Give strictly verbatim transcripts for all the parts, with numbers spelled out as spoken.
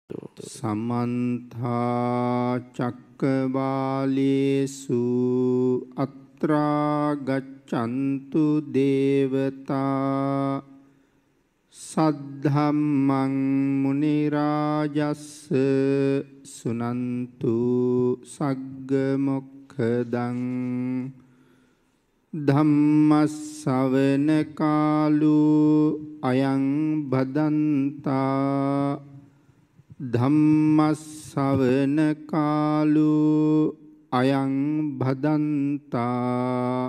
समन्था चक्रवालेषु अत्रा गच्छन्तु देवता सद्धम्मं मुनिराजस्स सुनन्तु सग्गमोक्खदं धम्मස්සවන කාලෝ අයං බදන්තා ධම්මස්සවන කාලෝ අයං බදන්තා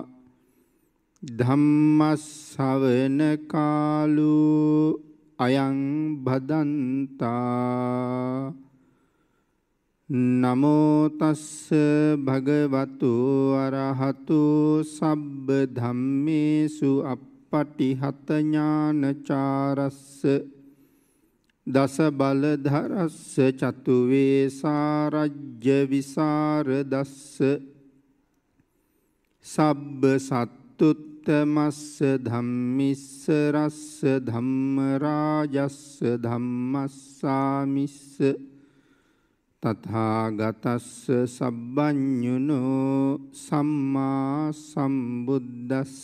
ධම්මස්සවන කාලෝ අයං බදන්තා නමෝ තස්ස භගවතු අරහතු සබ්බ ධම්මේසු අප්පටිහත ඥානචාරස්ස දස බලධරස්ස චතු වේසාරජ්‍ය විසරදස්ස සබ්බ සත්තුත්තමස්ස ධම්මිස්ස රස්ස ධම්ම රාජස්ස ධම්මස්සාමිස්ස තථාගතස්ස සබ්බඤුනෝ සම්මා සම්බුද්දස්ස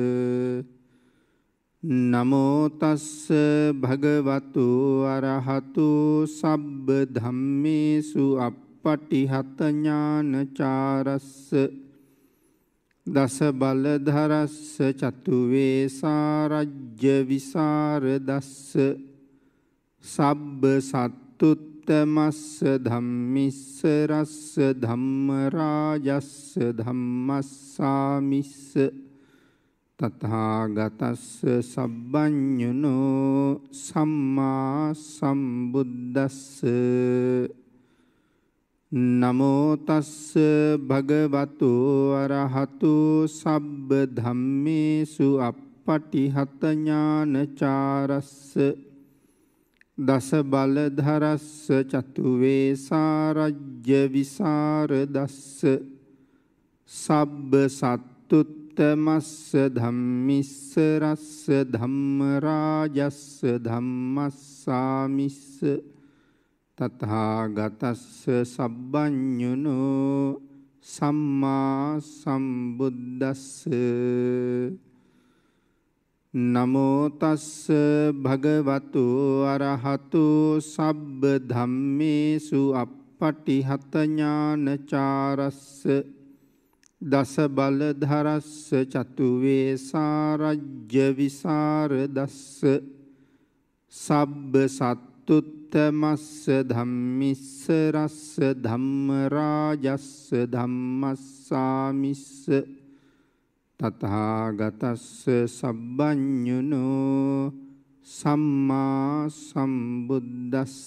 නමෝ තස්ස භගවතු අරහතු සබ්බ ධම්මේසු අප්පටිහත ඥානචාරස්ස දස බලධරස්ස චතු වේසාරජ්‍ය විසරදස්ස සබ්බ සත්තුත්තමස්ස ධම්මිස්ස රස්ස ධම්ම රාජස්ස ධම්මස්සාමිස්ස තථාගතස්ස සබ්බඤුනෝ සම්මා සම්බුද්දස්ස නමෝ තස්ස භගවතු අරහතු සබ්බ ධම්මේසු අප්පටිහත ඥානචාරස්ස දස බලධරස්ස චතු වේසාරජ්‍ය විසරදස්ස සබ්බ සත්තුත්තමස්ස ධම්මිස්ස රස්ස ධම්ම රාජස්ස ධම්මස්සාමිස්ස තථාගතස්ස සබ්බඤුනෝ සම්මා සම්බුද්දස්ස නමෝ තස්ස භගවතු අරහතු සබ්බ ධම්මේසු අප්පටිහත ඥානචාරස්ස දස බලධරස්ස චතු වේසාරජ්‍ය විසරදස්ස සබ්බ සත්තුත්තමස්ස ධම්මිස්ස රස්ස ධම්ම රාජස්ස ධම්මස්සාමිස්ස තථාගතස්ස සබ්බඤුනෝ සම්මා සම්බුද්දස්ස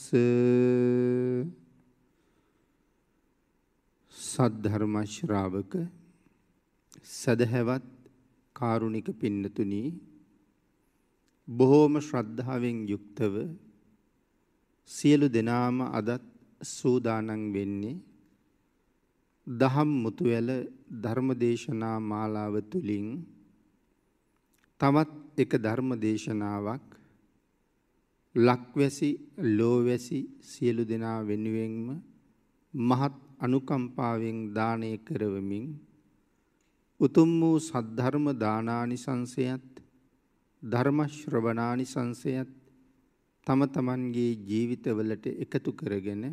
සද්ධර්ම ශ්‍රාවක සදහැවත් කාරුණික පින්නතුනි බොහෝම ශ්‍රද්ධාවෙන් යුක්තව සියලු දෙනාම අදත් සූදානම් වෙන්නේ දහම් මුතුවැල ධර්මදේශනා මාලාව තුලින් තවත් එක ධර්මදේශනාවක් ලක්වැසි ලෝවැසි සියලු දෙනා වෙනුවෙන්ම මහත් අනුකම්පාවෙන් දානය කරවමින් උතුම් වූ සද්ධර්ම දානානිසංසයත් ධර්ම ශ්‍රවණානිසංසයත් තම තමන්ගේ ජීවිතවලට එකතු කරගෙන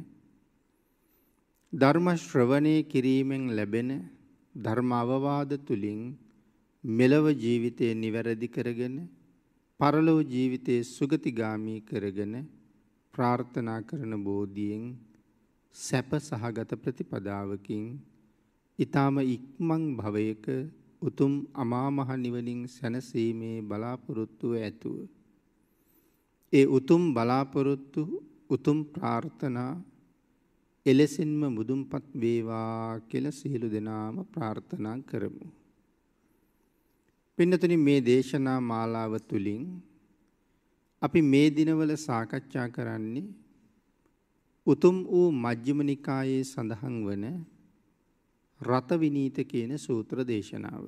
ධර්ම ශ්‍රවණය කිරීමෙන් ලැබෙන ධර්ම අවවාද තුලින් මෙලව ජීවිතය නිවැරදි කරගෙන පරලොව ජීවිතයේ සුගතිගාමී කරගෙන ප්‍රාර්ථනා කරන බෝධියෙන් සැප සහගත ප්‍රතිපදාවකින් ඊ타ම ඉක්මන් භවයක උතුම් අමා මහ නිවනින් සැනසීමේ බලාපොරොත්තු ඇතුව ඒ උතුම් බලාපොරොත්තු උතුම් ප්‍රාර්ථනා එලෙසින්ම මුදුන්පත් වේවා කියලා සියලු දෙනාම ප්‍රාර්ථනා කරමු. පින්නතුනි මේ දේශනා මාලාව තුලින් අපි මේ දිනවල සාකච්ඡා කරන්නේ උතුම් වූ මජ්ක්‍ධිම නිකායේ සඳහන් වන රත විනීත කියන සූත්‍ර දේශනාව.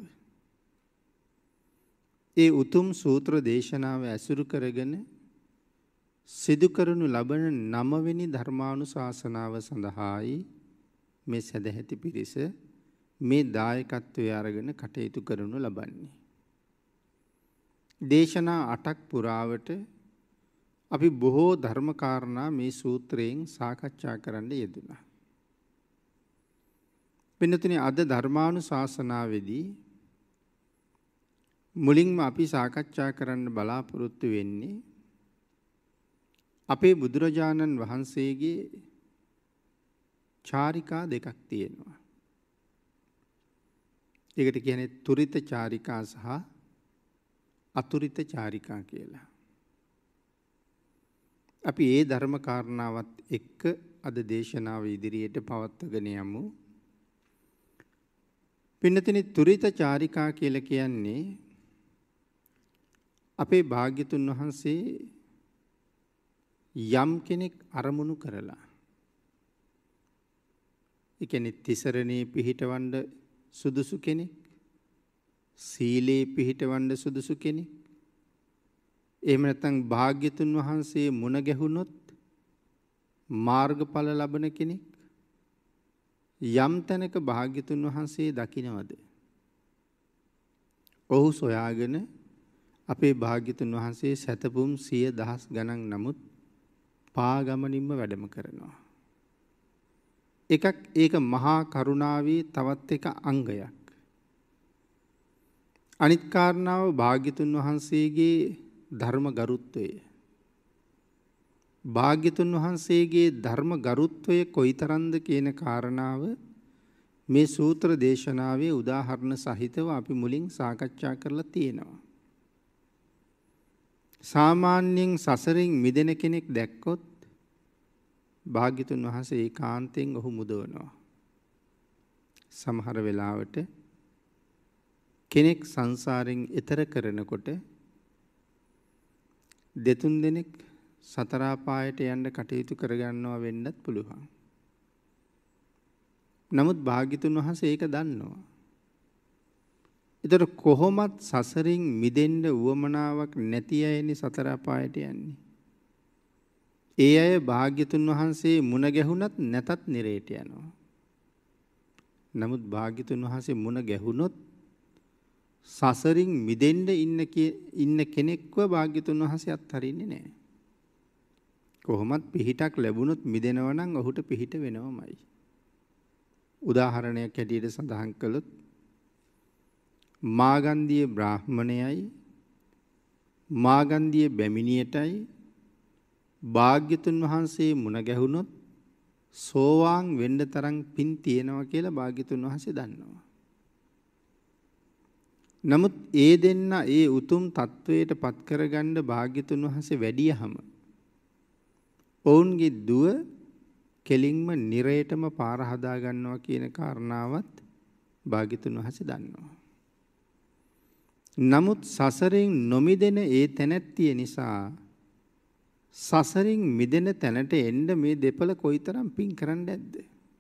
ඒ උතුම් සූත්‍ර දේශනාව ඇසුරු කරගෙන සිදු කරනු ලබන නවවෙනි ධර්මානුශාසනාව සඳහායි මේ සදැහැති පිරිස මේ දායකත්වයේ අරගෙන කටයුතු කරනු ලබන්නේ. දේශනා අටක් පුරාවට අපි බොහෝ ධර්ම කාරණා මේ සූත්‍රයෙන් සාකච්ඡා කරන්න යෙදුණා. පින්නතුනි අද ධර්මානුශාසනාවේදී මුලින්ම අපි සාකච්ඡා කරන්න බලාපොරොත්තු වෙන්නේ අපේ බුදුරජාණන් වහන්සේගේ චාරිකා දෙකක් තියෙනවා. ඒකට කියන්නේ තුරිත චාරිකා සහ අතුරිත චාරිකා කියලා. අපි ඒ ධර්ම කාරණාවත් එක්ක අද දේශනාව ඉදිරියට පවත්වාගෙන යමු. පින්නතිනි තුරිත චාරිකා කියලා කියන්නේ අපේ භාග්‍යතුන් වහන්සේ යම් කෙනෙක් අරමුණු කරලා ඒ කියන්නේ තිසරණේ පිහිටවන්න සුදුසු කෙනෙක්, සීලේ පිහිටවන්න සුදුසු කෙනෙක්, එහෙම නැත්නම් භාග්‍යතුන් වහන්සේ මුණ ගැහුනොත් මාර්ගඵල ලබන කෙනෙක් යම් තැනක භාග්‍යතුන් වහන්සේ දකින්නවද? ඔහු සොයාගෙන අපේ භාග්‍යතුන් වහන්සේ සතපුම් සිය දහස් ගණන් නමුත් පාගමනින්ම වැඩම කරනවා. එකක් ඒක මහා කරුණාවේ තවත් එක අංගයක්. අනිත් කාරණාව භාග්‍යතුන් වහන්සේගේ ධර්ම ගරුත්වය. භාග්‍යතුන් වහන්සේගේ ධර්ම ගරුත්වය කොයිතරම්ද කියන කාරණාව මේ සූත්‍ර දේශනාවේ උදාහරණ සහිතව අපි මුලින් සාකච්ඡා කරලා තියෙනවා. සාමාන්‍යයෙන් සසරින් මිදෙන කෙනෙක් දැක්කොත් භාග්‍යතුන් වහන්සේ ඒකාන්තයෙන් ඔහු මුදවනවා. සමහර වෙලාවට කෙනෙක් සංසාරයෙන් එතර කරනකොට දෙතුන් දෙනෙක් සතර පායට යන්න කටයුතු කරගන්නවා වෙන්නත් පුළුවන්. නමුත් භාග්‍යතුන් වහන්සේ ඒක දන්නවා. ඒතර කොහොමත් සසරින් මිදෙන්න උවමනාවක් නැති අයනේ සතර පායට යන්නේ. ඒ අය භාග්‍යතුන් වහන්සේ මුණ ගැහුණත් නැතත් නිරේට යනවා. නමුත් භාග්‍යතුන් වහන්සේ මුණ ගැහුනොත් සසරින් මිදෙන්න ඉන්න ඉන්න කෙනෙක්ව භාග්‍යතුන් වහන්සේ අත්හරින්නේ නැහැ. කොහොමත් පිහිටක් ලැබුණොත් මිදෙනවා නම් ඔහුට පිහිට වෙනවමයි. උදාහරණයක් ඇටියට සඳහන් කළොත් මාගන්ධිය බ්‍රාහ්මණයයි මාගන්ධිය බැමිණියටයි භාග්‍යතුන් වහන්සේ මුණ ගැහුනොත් සෝවාන් වෙන්න තරම් පින් තියෙනවා කියලා භාග්‍යතුන් වහන්සේ දන්නවා. නමුත් ඒ දෙන්න ඒ උතුම් තත්වයට පත් කරගන්න භාග්‍යතුන් වහන්සේ වැඩියහම ඔවුන්ගේ දුව කෙලින්ම නිරේටම පාර හදා ගන්නවා කියන කාරණාවත් භාග්‍යතුන් වහන්සේ දන්නවා. නමුත් සසරින් නොමිදෙන ඒ තැනැත්තිය නිසා සසරින් මිදෙන තැනට එන්න මේ දෙපළ කොයිතරම් පින් කරන්න ඇද්ද?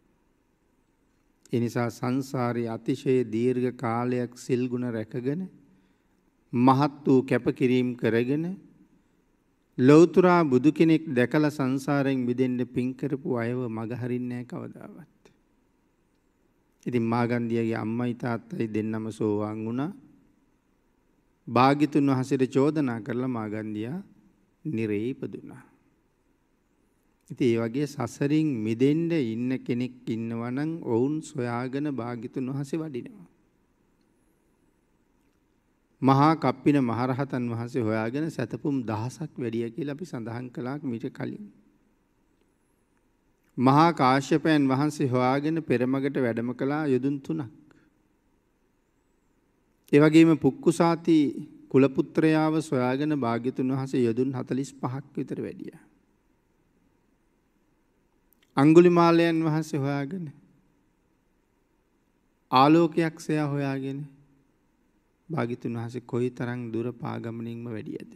ඒ නිසා සංසාරයේ අතිශය දීර්ඝ කාලයක් සිල් ගුණ රැකගෙන මහත් වූ කැපකිරීම කරගෙන ලෞතර බුදු කෙනෙක් දැකලා සංසාරයෙන් මිදෙන්න පින් කරපු අයව මග හරින්නේ නැහැ කවදාවත්. ඉතින් මාගන්ධියගේ අම්මයි තාත්තයි දෙන්නම සෝවාන් වුණා. භාග්‍යතුන් වහන්සේට චෝදනා කරලා මාගන්ධියා නිරේ ඉපදුනා. ඉතින් ඒ වගේ සසරින් මිදෙන්න ඉන්න කෙනෙක් ඉන්නවා නම් ඔවුන් සොයාගෙන භාග්‍යතුන් වහන්සේ වඩිනවා. මහා කප්පින මහරහතන් වහන්සේ හොයාගෙන සතපුම් දහසක් වැඩිය කියලා අපි සඳහන් කළා මීට කලින්. මහා කාශ්‍යපයන් වහන්සේ හොයාගෙන පෙරමගට වැඩම කළා යොදුන් තුනක්. ඒ වගේම පුක්කුසාති කුල පුත්‍රයාව සොයාගෙන භාග්‍යතුන් වහන්සේ යොදුන් හතළිස් පහක් විතර වැඩියා. අඟුලිමාලයන් වහන්සේ හොයාගෙන ආලෝකයක් සයා හොයාගෙන භාග්‍යතුන් වහන්සේ කොයිතරම් දුර පාගමනින්ම වැඩියද?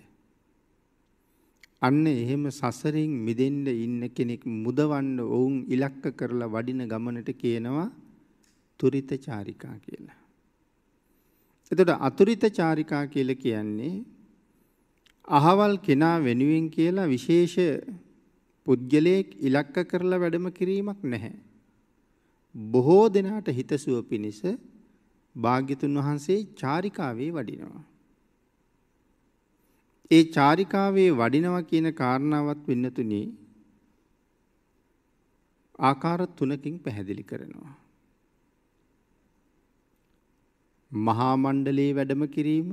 අන්න එහෙම සසරින් මිදෙන්න ඉන්න කෙනෙක් මුදවන්න ඔවුන් ඉලක්ක කරලා වඩින ගමනට කියනවා තුරිත චාරිකා කියලා. එතකොට අතුරිත චාරිකා කියලා කියන්නේ අහවල් කෙනා වෙනුවෙන් කියලා විශේෂ පුද්ගලයෙක් ඉලක්ක කරලා වැඩම කිරීමක් නැහැ. බොහෝ දෙනාට හිතසුව පිණිස භාග්‍යතුන් වහන්සේ චාරිකාවේ වඩිනවා. ඒ චාරිකාවේ වඩිනවා කියන කාරණාවත් වෙන්නතුනි ආකාර තුනකින් පැහැදිලි කරනවා. මහා මණ්ඩලයේ වැඩම කිරීම,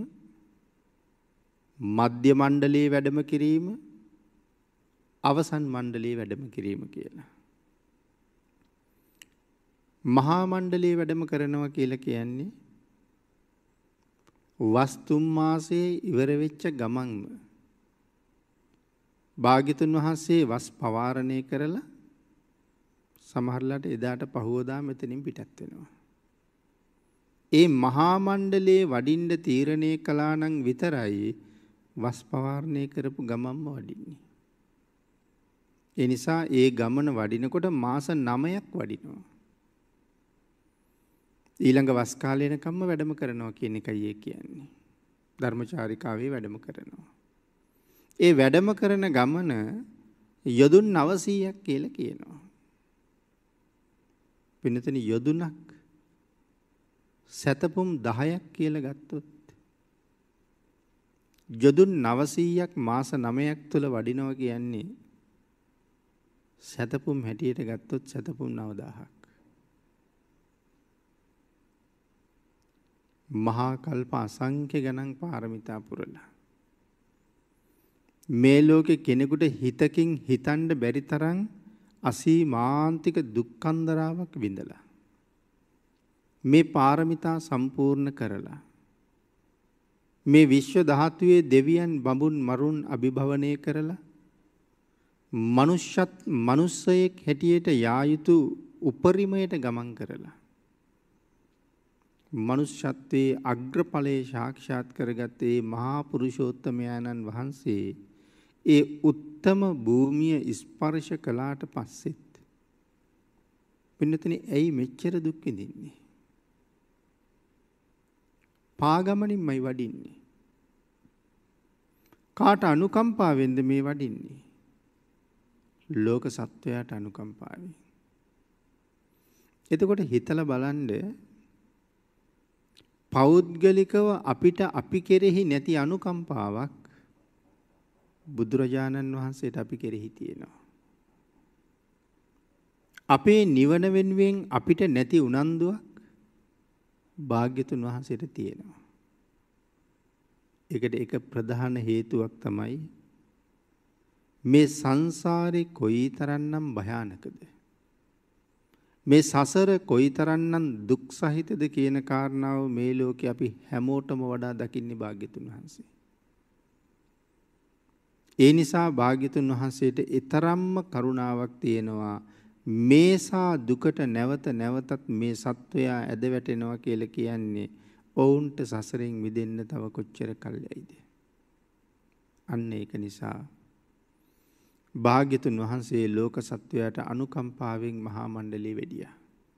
මධ්‍ය මණ්ඩලයේ වැඩම කිරීම, අවසන් මණ්ඩලයේ වැඩම කිරීම කියලා. මහා මණ්ඩලයේ වැඩම කරනවා කියලා කියන්නේ වස් තුන් මාසයේ ඉවර වෙච්ච ගමන්ම භාග්‍යතුන් වහන්සේ වස් පවාරණය කරලා සමහරලාට එදාට පහුවදා මෙතනින් පිටත් වෙනවා. ඒ මහා මණ්ඩලයේ වඩින්න තීරණය කළා නම් විතරයි වස් පවාරණය කරපු ගමන්ම වඩින්නේ. ඒ නිසා ඒ ගමන වඩිනකොට මාස නවයක් වඩිනවා. ඊළඟ වස් කාලේ වෙනකම්ම වැඩම කරනවා කියන එකයි ඒ කියන්නේ. ධර්මචාරිකාවේ වැඩම කරනවා. ඒ වැඩම කරන ගමන යොදුන් නවසීයක් කියලා කියනවා. පින්නතන යොදුනක් සතපුම් දහයක් කියලා ගත්තොත් යොදුන් නවසීයක් මාස නවයක් තුල වඩිනවා කියන්නේ සතපුම් හැටියට ගත්තොත් සතපුම් නවදාහක්. මහා කල්ප අසංඛ්‍ය ගණන් පාරමිතා පුරලා මේ ලෝකේ කෙනෙකුට හිතකින් හිතන්න බැරි තරම් අසීමාන්තික දුක්ඛන්දරාවක් විඳලා මේ පාරමිතා සම්පූර්ණ කරලා මේ විශ්ව ධාතුවේ දෙවියන් බඹුන් මරුන් අභිභවනය කරලා මනුෂ්‍යත් මනුස්සයෙක් හැටියට යා යුතු උපරිමයට ගමන් කරලා මනුෂ්‍යත්වයේ අග්‍රඵලයේ සාක්ෂාත් කරගත්තේ මහා පුරුෂෝත්තමයන්න් වහන්සේ ඒ උත්තම භූමිය ස්පර්ශ කළාට පස්සෙත් පින්නතනේ ඇයි මෙච්චර දුක් විඳින්නේ? පාගමනින්මයි වඩින්නේ. කාට අනුකම්පාවෙන්ද මේ වඩින්නේ? ලෝක සත්වයාට අනුකම්පාවෙන්. එතකොට හිතලා බලන්න පෞද්ගලිකව අපිට අපි කෙරෙහි නැති අනුකම්පාවක් බුදුරජාණන් වහන්සේට අපි කෙරෙහි තියෙනවා. අපේ නිවන වෙනුවෙන් අපිට නැති උනන්දුවක් භාග්‍යතුන් වහන්සේට තියෙනවා. ඒකට එක ප්‍රධාන හේතුවක් තමයි මේ සංසාරේ කොයිතරම්නම් භයානකද, මේ සසර කොයිතරම්නම් දුක් සහිතද කියන කාරණාව මේ ලෝකේ අපි හැමෝටම වඩා දකින්නේ භාග්‍යතුන් වහන්සේ. ඒ නිසා භාග්‍යතුන් වහන්සේට ඊතරම්ම කරුණාවක් තියෙනවා. මේසා දුකට නැවත නැවතත් මේ සත්වයා ඇද වැටෙනවා කියලා කියන්නේ ඔවුන්ට සසරෙන් මිදෙන්න තව කොච්චර කල්යයිද? අන්න ඒක නිසා භාග්‍යතුන් වහන්සේ ලෝක සත්වයාට අනුකම්පාවෙන් මහා මණ්ඩලයේ වැඩියා.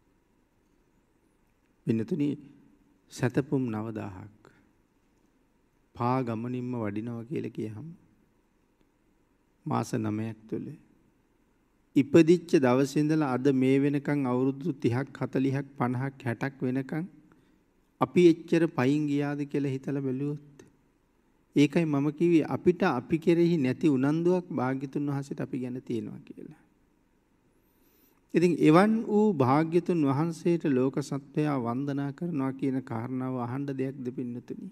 වෙනතුනි සතපුම් නවදාහක් පා ගමනින්ම වඩිනවා කියලා කියහම මාස නවයක් තුල ඉපදිච්ච දවසේ ඉඳලා අද මේ වෙනකන් අවුරුදු තිහක් හතළිහක් පනහක් හැටක් වෙනකන් අපි එච්චර පයින් ගියාද කියලා හිතලා බැලුවොත් ඒකයි මම කිව්වේ අපිට අපි කෙරෙහි නැති උනන්දුවක් භාග්‍යතුන් වහන්සේට අපි ගැන තියෙනවා කියලා. ඉතින් එවන් වූ භාග්‍යතුන් වහන්සේට ලෝක සත්වයා වන්දනා කරනවා කියන කාරණාව අහන්න දෙයක්ද පින්නතුනි?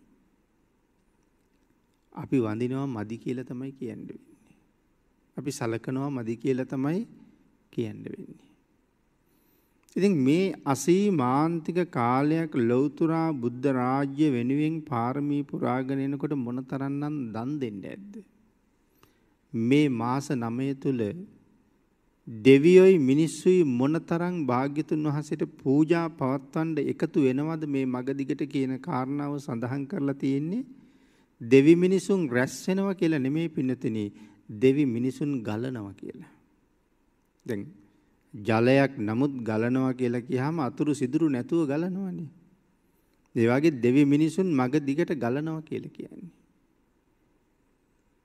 අපි වඳිනවා මදි කියලා තමයි කියන්නේ. අපි සලකනවා මදි කියලා තමයි කියන්න වෙන්නේ. ඉතින් මේ අසීමාන්තික කාලයක් ලෞතුරා බුද්ධ රාජ්‍ය වෙනුවෙන් පාරමී පුරාගෙන එනකොට මොනතරම්නම් දන් දෙන්නේ ඇද්ද? මේ මාස නවය තුල දෙවියෝයි මිනිස්සුයි මොනතරම් භාග්‍යතුන් වහන්සේට පූජා පවත්වන්න එකතු වෙනවද මේ මග දිගට කියන කාරණාව සඳහන් කරලා තියෙන්නේ. දෙවි මිනිසුන් රැස් වෙනවා කියලා නෙමෙයි පින්නතිනි, දෙවි මිනිසුන් ගලනවා කියලා. දැන් ජලයක් නමුත් ගලනවා කියලා කියහම අතුරු සිදුරු නැතුව ගලනවනේ. ඒ වගේ දෙවි මිනිසුන් මග දිගට ගලනවා කියලා කියන්නේ.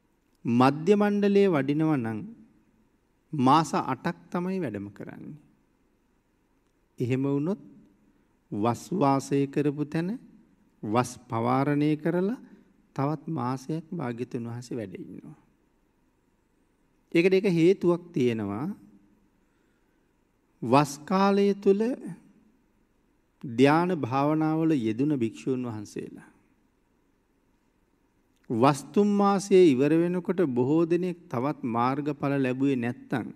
මධ්‍ය මණ්ඩලයේ වඩිනවා නම් මාස අටක් තමයි වැඩම කරන්නේ. එහෙම වුණොත් වස් වාසය කරපු තැන වස් පවාරණය කරලා තවත් මාසයක් භාග්‍යතුන් වහන්සේ වැඩ ඉන්නවා. ඒකට එක හේතුවක් තියෙනවා. වස් කාලය තුල ධ්‍යාන භාවනාවල යෙදුන භික්ෂූන් වහන්සේලා වස්තුම් මාසයේ ඉවර වෙනකොට බොහෝ දෙනෙක් තවත් මාර්ගඵල ලැබුවේ නැත්තම්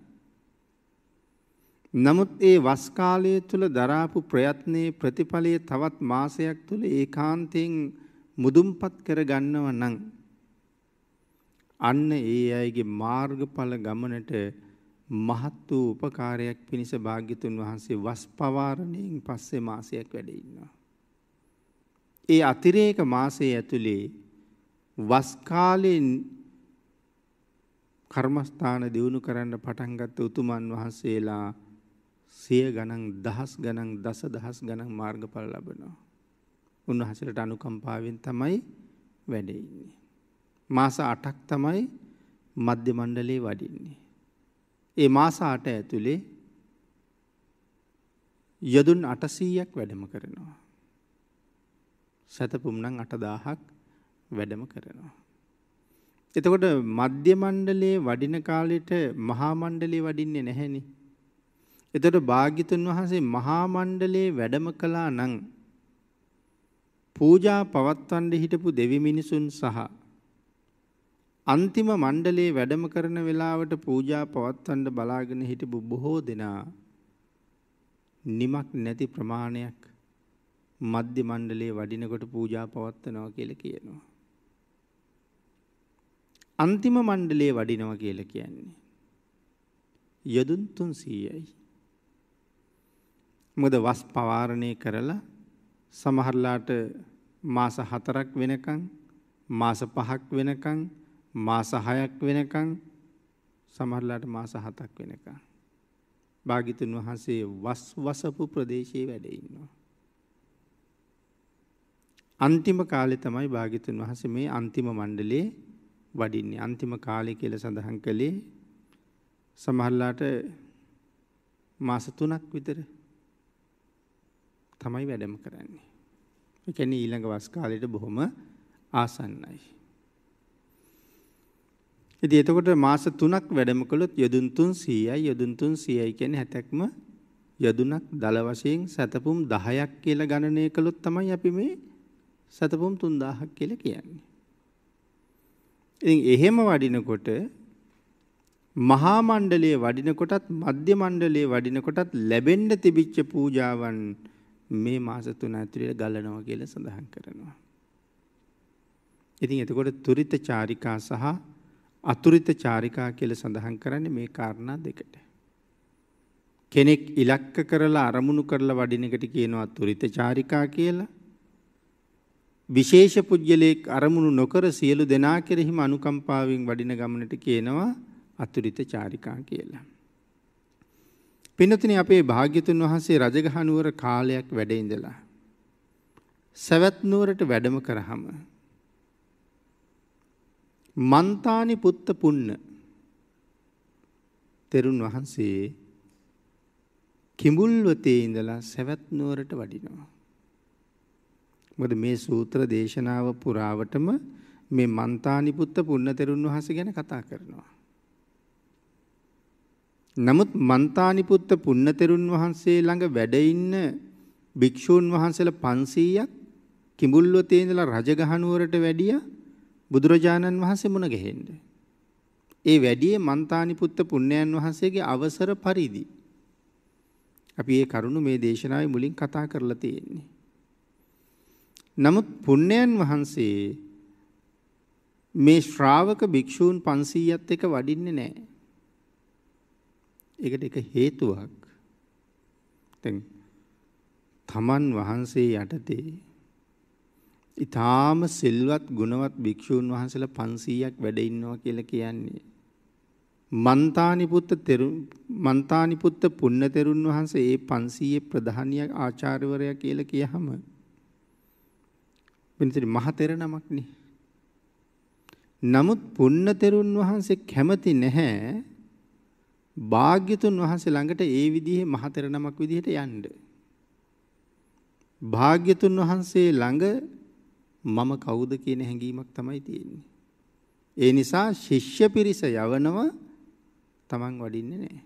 නමුත් ඒ වස් කාලය තුල දරාපු ප්‍රයත්නයේ ප්‍රතිඵලයේ තවත් මාසයක් තුල ඒකාන්තයෙන් මුදුන්පත් කර ගන්නව නම් අන්න ඒ අයගේ මාර්ගඵල ගමනට මහත් වූ උපකාරයක් පිණිස භාග්‍යතුන් වහන්සේ වස් පවාරණයෙන් පස්සේ මාසයක් වැඩ ඉන්නවා. ඒ අතිරේක මාසයේ ඇතුලේ වස් කාලේ කර්මස්ථාන දියුණු කරන්න පටන් ගත්ත උතුමන් වහන්සේලා සිය ගණන් දහස් ගණන් දස දහස් ගණන් මාර්ගඵල ලබනවා. උන්වහන්සේට අනුකම්පාවෙන් තමයි වැඩ ඉන්නේ. මාස අටක් තමයි මධ්‍ය මණ්ඩලයේ වඩින්නේ. ඒ මාස අට ඇතුලේ යදුන් අටසීයක් වැඩම කරනවා. සතපුම් නම් අට දාහක් වැඩම කරනවා. එතකොට මධ්‍ය මණ්ඩලයේ වඩින කාලෙට මහා මණ්ඩලයේ වඩින්නේ නැහෙනි. එතකොට භාග්‍යතුන් වහන්සේ මහා මණ්ඩලයේ වැඩම කළා නම් පූජා පවත්වන්න හිටපු දෙවි මිනිසුන් සහ අන්තිම මණ්ඩලයේ වැඩම කරන වෙලාවට පූජා පවත්වන්න බලාගෙන හිටපු බොහෝ දෙනා නිමක් නැති ප්‍රමාණයක් මධ්‍ය මණ්ඩලයේ වඩිනකොට පූජා පවත්වනවා කියලා කියනවා. අන්තිම මණ්ඩලයේ වඩිනවා කියලා කියන්නේ යදුන් තුන්සීයයි. මොකද වස් පවාරණය කරලා සමහරලාට මාස හතරක් වෙනකන් මාස පහක් වෙනකන් මාස හයක් වෙනකන් සමහරලාට මාස හතක් වෙනකන් භාග්‍යතුන් වහන්සේ වස් වසපු ප්‍රදේශයේ වැඩ ඉන්නවා. අන්තිම කාලේ තමයි භාග්‍යතුන් වහන්සේ මේ අන්තිම මණ්ඩලයේ වඩින්නේ. අන්තිම කාලය කියලා සඳහන් කළේ සමහරලාට මාස තුනක් විතර තමයි වැඩම කරන්නේ. ඒ කියන්නේ ඊළඟ වස් කාලයට බොහොම ආසන්නයි. ඉතින් එතකොට මාස තුනක් වැඩම කළොත් යදුන් තුන්සීයයි යදුන් තුන්සීයයි කියන්නේ හැතැක්ම යදුනක් දල වශයෙන් සතපුම් දහයක් කියලා ගණනය කළොත් තමයි අපි මේ සතපුම් තුන්දාහක් කියලා කියන්නේ. ඉතින් එහෙම වඩිනකොට මහා මණ්ඩලයේ වඩිනකොටත් මධ්‍ය මණ්ඩලයේ වඩිනකොටත් ලැබෙන්න තිබිච්ච පූජාවන් මේ මාස තුන ඇතුළේ ගලනවා කියලා සඳහන් කරනවා. ඉතින් එතකොට තුරිත චාරිකා සහ අතුරිත චාරිකා කියලා සඳහන් කරන්නේ මේ කාරණා දෙකට. කෙනෙක් ඉලක්ක කරලා අරමුණු කරලා වඩින එකට කියනවා තුරිත චාරිකා කියලා. විශේෂ පුජ්‍යලයක් අරමුණු නොකර සියලු දෙනා කෙරෙහිම අනුකම්පාවෙන් වඩින ගමනට කියනවා අතුරිත චාරිකා කියලා. පින්නතුනි අපේ භාග්‍යතුන් වහන්සේ රජගහ නුවර කාලයක් වැඩ ඉඳලා සවැත් නුවරට වැඩම කරාම මන්තානි පුත්ත පුන්න තෙරුන් වහන්සේ කිඹුල්වතේ ඉඳලා සවැත් නුවරට වඩිනවා. මොකද මේ සූත්‍ර දේශනාව පුරාවටම මේ මන්තානි පුත්ත පුන්න තෙරුන් වහන්සේ ගැන කතා කරනවා. නමුත් මන්තානි පුත්ත පුන්න තෙරුන් වහන්සේ ළඟ වැඩ ඉන්න භික්ෂූන් වහන්සේලා පන්සීයක් කිඹුල්වතේ ඉඳලා රජගහ නුවරට වැඩියා බුදුරජාණන් වහන්සේ මුණ ගැහෙන්න. ඒ වැඩියේ මන්තානි පුත්ත පුන්නයන් වහන්සේගේ අවසර පරිදි. අපි මේ කරුණ මේ දේශනාවේ මුලින් කතා කරලා තියෙන්නේ. නමුත් පුන්නයන් වහන්සේ මේ ශ්‍රාවක භික්ෂූන් පන්සීයත් එක්ක වඩින්නේ නැහැ. ඒකට එක හේතුවක්. දැන් තමන් වහන්සේ යටතේ ඊටාම සිල්වත් ගුණවත් භික්ෂූන් වහන්සේලා පන්සීයක් වැඩ ඉන්නවා කියලා කියන්නේ මන්තානි පුත්ත තෙරුන් මන්තානි පුත්ත පුන්න තෙරුන් වහන්සේ ඒ පන්සීයේ ප්‍රධානිය ආචාර්යවරයා කියලා කියහම වෙනතේ මහ තෙර නමක්නේ. නමුත් පුන්න තෙරුන් වහන්සේ කැමති නැහැ භාග්‍යතුන් වහන්සේ ළඟට ඒ විදිහේ මහතෙර නමක් විදිහට යන්න. භාග්‍යතුන් වහන්සේ ළඟ මම කවුද කියන හැඟීමක් තමයි තියෙන්නේ. ඒ නිසා ශිෂ්‍ය පිරිස යවනවා තමන් වඩින්නේ නැහැ.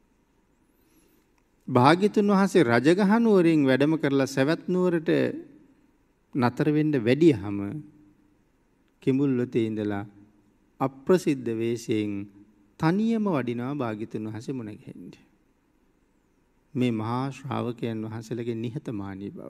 භාග්‍යතුන් වහන්සේ රජගහ නුවරින් වැඩම කරලා සවැත් නුවරට නතර වෙන්න වැඩියහම කිඹුල්වතේ ඉඳලා අප්‍රසිද්ධ වේශයෙන් තනියම වඩිනවා භාග්‍යතුන් වහන්සේ මුණ ගැහෙන්න. මේ මහා ශ්‍රාවකයන් වහන්සේලගේ නිහතමානී බව.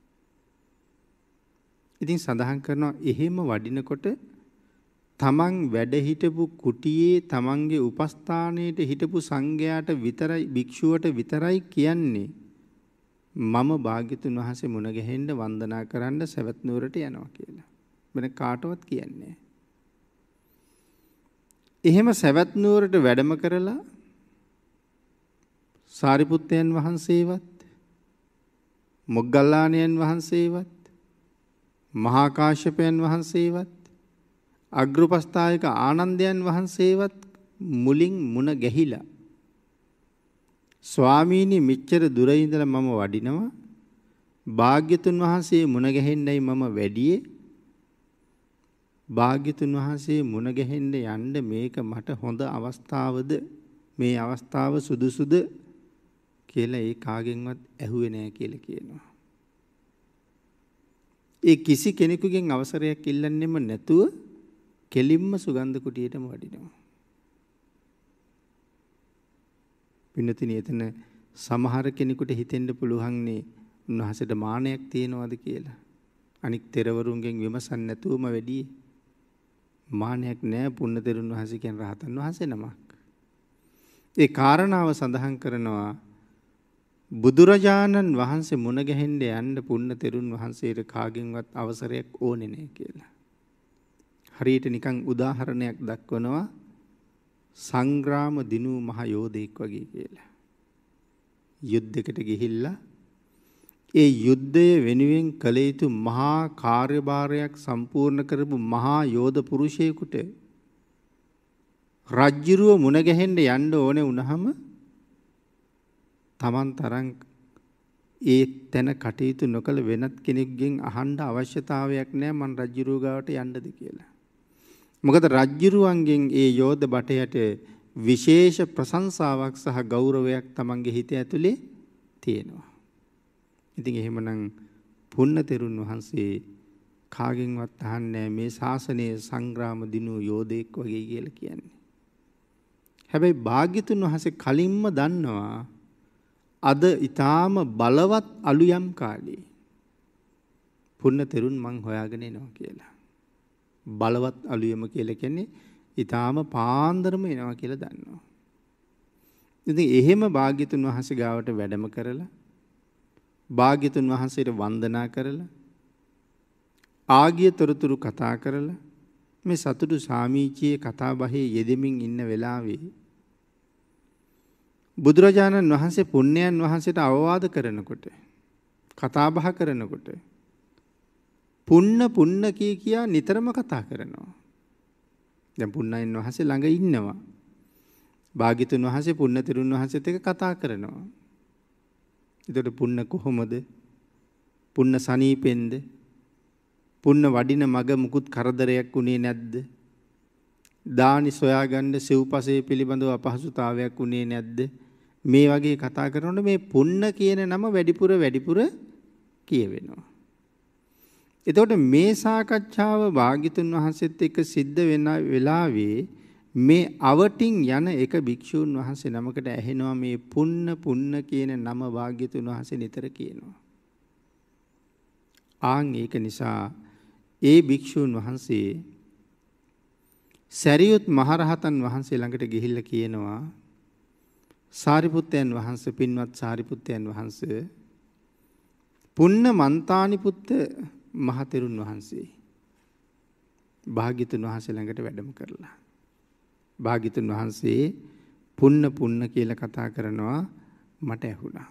ඉතින් සඳහන් කරනවා එහෙම වඩිනකොට තමන් වැඩ හිටපු කුටියේ තමන්ගේ උපස්ථානයේට හිටපු සංඝයාට විතරයි භික්ෂුවට විතරයි කියන්නේ මම භාග්‍යතුන් වහන්සේ මුණ ගැහෙන්න වන්දනා කරන්න සවැත් නුවරට යනවා කියලා. වෙන කාටවත් කියන්නේ. එහෙම සවැත් නුවරට වැඩම කරලා සාරිපුත්තයන් වහන්සේවත් මොග්ගල්ලාණන් වහන්සේවත් මහා කාශ්‍යපයන් වහන්සේවත් අග්‍රපස්ථායක ආනන්දයන් වහන්සේවත් මුලින් මුණ ගැහිලා ස්වාමීනි මෙච්චර දුර ඉඳලා මම වඩිනවා භාග්‍යතුන් වහන්සේ මුණ ගැහෙන්නයි මම වැඩියේ භාග්‍යතුන් වහන්සේ මුණ ගැහෙන්න යන්න මේක මට හොඳ අවස්ථාවද මේ අවස්ථාව සුදුසුද කියලා ඒ කාගෙන්වත් ඇහුවේ නැහැ කියලා කියනවා. ඒ කිසි කෙනෙකුගෙන් අවසරයක් ඉල්ලන්නෙම නැතුව කෙලින්ම සුගන්ධ කුටියටම වඩිනවා. පින්නතිනි එතන සමහර කෙනෙකුට හිතෙන්න පුළුවන්නේ උන්වහන්සේට මානයක් තියනවාද කියලා. අනික් තෙරවරුන්ගෙන් විමසන්න නැතුවම වැඩි මානයක් නැහැ පුන්න තෙරුන් වහන්සේ කියන රහතන් වහන්සේ නමක්. ඒ කාරණාව සඳහන් කරනවා බුදුරජාණන් වහන්සේ මුණ ගැහෙන්න යන්න පුන්න තෙරුන් වහන්සේට කාගෙන්වත් අවසරයක් ඕනේ නැහැ කියලා. හරියට නිකන් උදාහරණයක් දක්වනවා සංග්‍රාම දිනූ මහ යෝධයෙක් වගේ කියලා. යුද්ධයකට ගිහිල්ලා ඒ යුද්ධය වෙනුවෙන් කළ යුතු මහා කාර්යභාරයක් සම්පූර්ණ කරපු මහා යෝධ පුරුෂයෙකුට රජ්ජුරුව මුණ ගැහෙන්න යන්න ඕනේ වුණාම තමන් තරම් ඒ තැන කටයුතු නොකළ වෙනත් කෙනෙක්ගෙන් අහන්න අවශ්‍යතාවයක් නැහැ මං රජ්ජුරුව ගාවට යන්නද කියලා. මොකද රජ්ජුරුවන්ගෙන් ඒ යෝධ බටයට විශේෂ ප්‍රශංසාවක් සහ ගෞරවයක් තමන්ගේ හිත ඇතුලේ තියෙනවා. ඉතින් එහෙමනම් පුන්න තෙරුන් වහන්සේ කාගෙන්වත් අහන්නේ මේ ශාසනයේ සංග්‍රාම දිනූ යෝධයෙක් වගේ කියලා කියන්නේ. හැබැයි භාග්‍යතුන් වහන්සේ කලින්ම දන්නවා අද ඊටාම බලවත් අලුයම් කාලේ පුන්න තෙරුන් මං හොයාගෙන එනවා කියලා. බලවත් අලුයම කියලා කියන්නේ ඊටාම පාන්දරම එනවා කියලා දන්නවා. ඉතින් එහෙම භාග්‍යතුන් වහන්සේ ගාවට වැඩම කරලා භාග්‍යතුන් වහන්සේට වන්දනා කරලා ආගිය තොරතුරු කතා කරලා මේ සතුටු සාමීචියේ කතා බහේ යෙදෙමින් ඉන්න වෙලාවේ බුදුරජාණන් වහන්සේ පුණ්‍යයන් වහන්සේට අවවාද කරනකොට කතා බහ කරනකොට පුන්න පුන්න කී කියා නිතරම කතා කරනවා. දැන් පුන්නයන් වහන්සේ ළඟ ඉන්නවා. භාග්‍යතුන් වහන්සේ පුන්න තෙරුන් වහන්සේත් එක්ක කතා කරනවා. එතකොට පුන්න කොහොමද? පුන්න සනීපෙන්ද? පුන්න වඩින මග මුකුත් කරදරයක් උනේ නැද්ද? දානි සොයාගන්න සිව්පසේ පිළිබඳව අපහසුතාවයක් උනේ නැද්ද? මේ වගේ කතා කරනකොට මේ පුන්න කියන නම වැඩිපුර වැඩිපුර කියවෙනවා. එතකොට මේ සාකච්ඡාව භාග්‍යතුන් වහන්සේත් එක්ක සිද්ධ වෙන වෙලාවේ මේ අවටින් යන එක භික්ෂූන් වහන්සේ නමකට ඇහෙනවා මේ පුන්න පුන්න කියන නම භාග්‍යතුන් වහන්සේ නිතර කියනවා. ආන් ඒක නිසා ඒ භික්ෂූන් වහන්සේ සරියුත් මහරහතන් වහන්සේ ළඟට ගිහිල්ලා කියනවා සාරිපුත්තයන් වහන්සේ පින්වත් සාරිපුත්තයන් වහන්සේ පුන්න මන්තානි පුත්ත මහතෙරුන් වහන්සේ භාග්‍යතුන් වහන්සේ ළඟට වැඩම කරලා භාග්‍යතුන් වහන්සේ පුන්න පුන්න කියලා කතා කරනවා මට ඇහුණා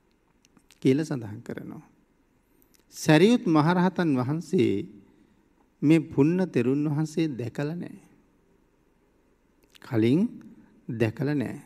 කියලා සඳහන් කරනවා. සරියුත් මහරහතන් වහන්සේ මේ පුන්න තෙරුන් වහන්සේ දැකලා නැහැ. කලින් දැකලා නැහැ.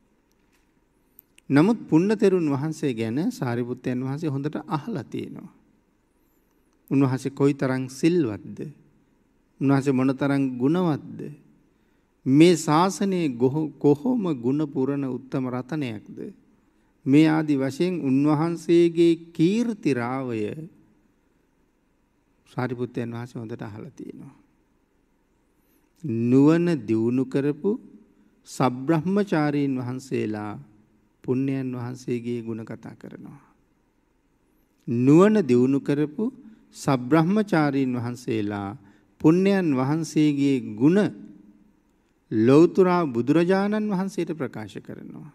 නමුත් පුන්න තෙරුන් වහන්සේ ගැන සාරිපුත්තයන් වහන්සේ හොඳට අහලා තියෙනවා. උන්වහන්සේ කොයිතරම් සිල්වත්ද? උන්වහන්සේ මොනතරම් ගුණවත්ද? මේ ශාසනයේ කොහොම ගුණ පුරන උත්තම රතනයක්ද? මේ ආදි වශයෙන් උන්වහන්සේගේ කීර්ති රාවය සාරිපුත්තයන් වහන්සේ හොඳට අහලා තියෙනවා. නුවණ දියුණු කරපු සබ්‍රහ්මචාරීන් වහන්සේලා පුණ්‍යයන් වහන්සේගේ ගුණ කතා කරනවා. නුවණ දියුණු කරපු සබ්‍රහ්මචාරීන් වහන්සේලා පුණ්‍යයන් වහන්සේගේ ගුණ ලෞතර බුදුරජාණන් වහන්සේට ප්‍රකාශ කරනවා.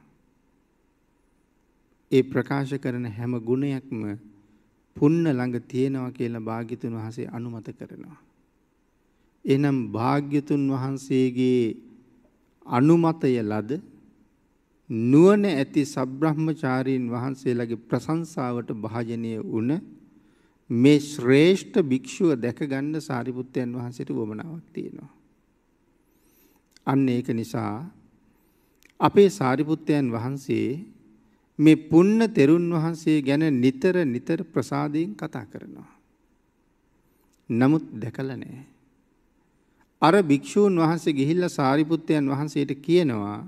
ඒ ප්‍රකාශ කරන හැම ගුණයක්ම පුන්න ළඟ තියෙනවා කියලා භාග්‍යතුන් වහන්සේ අනුමත කරනවා. එනම් භාග්‍යතුන් වහන්සේගේ අනුමතය ලද නුවණ ඇති සබ්‍රහ්මචාරීන් වහන්සේලාගේ ප්‍රශංසාවට භාජනය වුණ මේ ශ්‍රේෂ්ඨ භික්ෂුව දැක ගන්න සාරිපුත්තයන් වහන්සේට වමනාවක් තියෙනවා. අන්න ඒක නිසා අපේ සාරිපුත්තයන් වහන්සේ මේ පුන්න තෙරුන් වහන්සේ ගැන නිතර නිතර ප්‍රසාදයෙන් කතා කරනවා. නමුත් දැකලා නැහැ. අර භික්ෂූන් වහන්සේ ගිහිල්ලා සාරිපුත්තයන් වහන්සේට කියනවා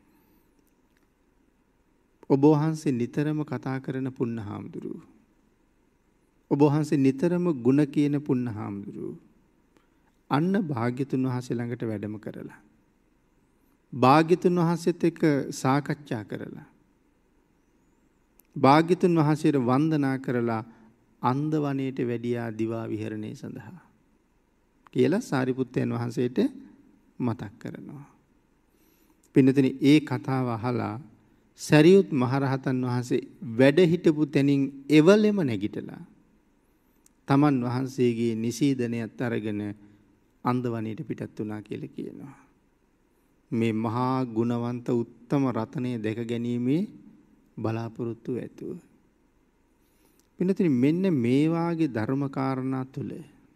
ඔබ වහන්සේ නිතරම කතා කරන පුන්න හාමුදුරුවෝ. ඔබ වහන්සේ නිතරම ಗುಣ කියන පුන්න හාමුදුරුවෝ. අන්න භාග්‍යතුන් වහන්සේ ළඟට වැඩම කරලා භාග්‍යතුන් වහන්සේත් එක්ක සාකච්ඡා කරලා භාග්‍යතුන් වහන්සේට වන්දනා කරලා අන්දවණේට වැඩියා දිවා විහරණය සඳහා කියලා සාරිපුත්තයන් වහන්සේට මතක් කරනවා. පින්නතනි ඒ කතාව අහලා සරියුත් මහරහතන් වහන්සේ වැඩ හිටපු තැනින් එවලෙම නැගිටලා තමන් වහන්සේගේ නිසීදනයත් අරගෙන අන්දවණේට පිටත් වුණා කියලා කියනවා. මේ මහා ගුණවන්ත උත්තම රතනය දැක ගැනීමේ බලාපොරොත්තු ඇතුව. පින්නතනි මෙන්න මේ වාගේ ධර්ම කාරණා තුල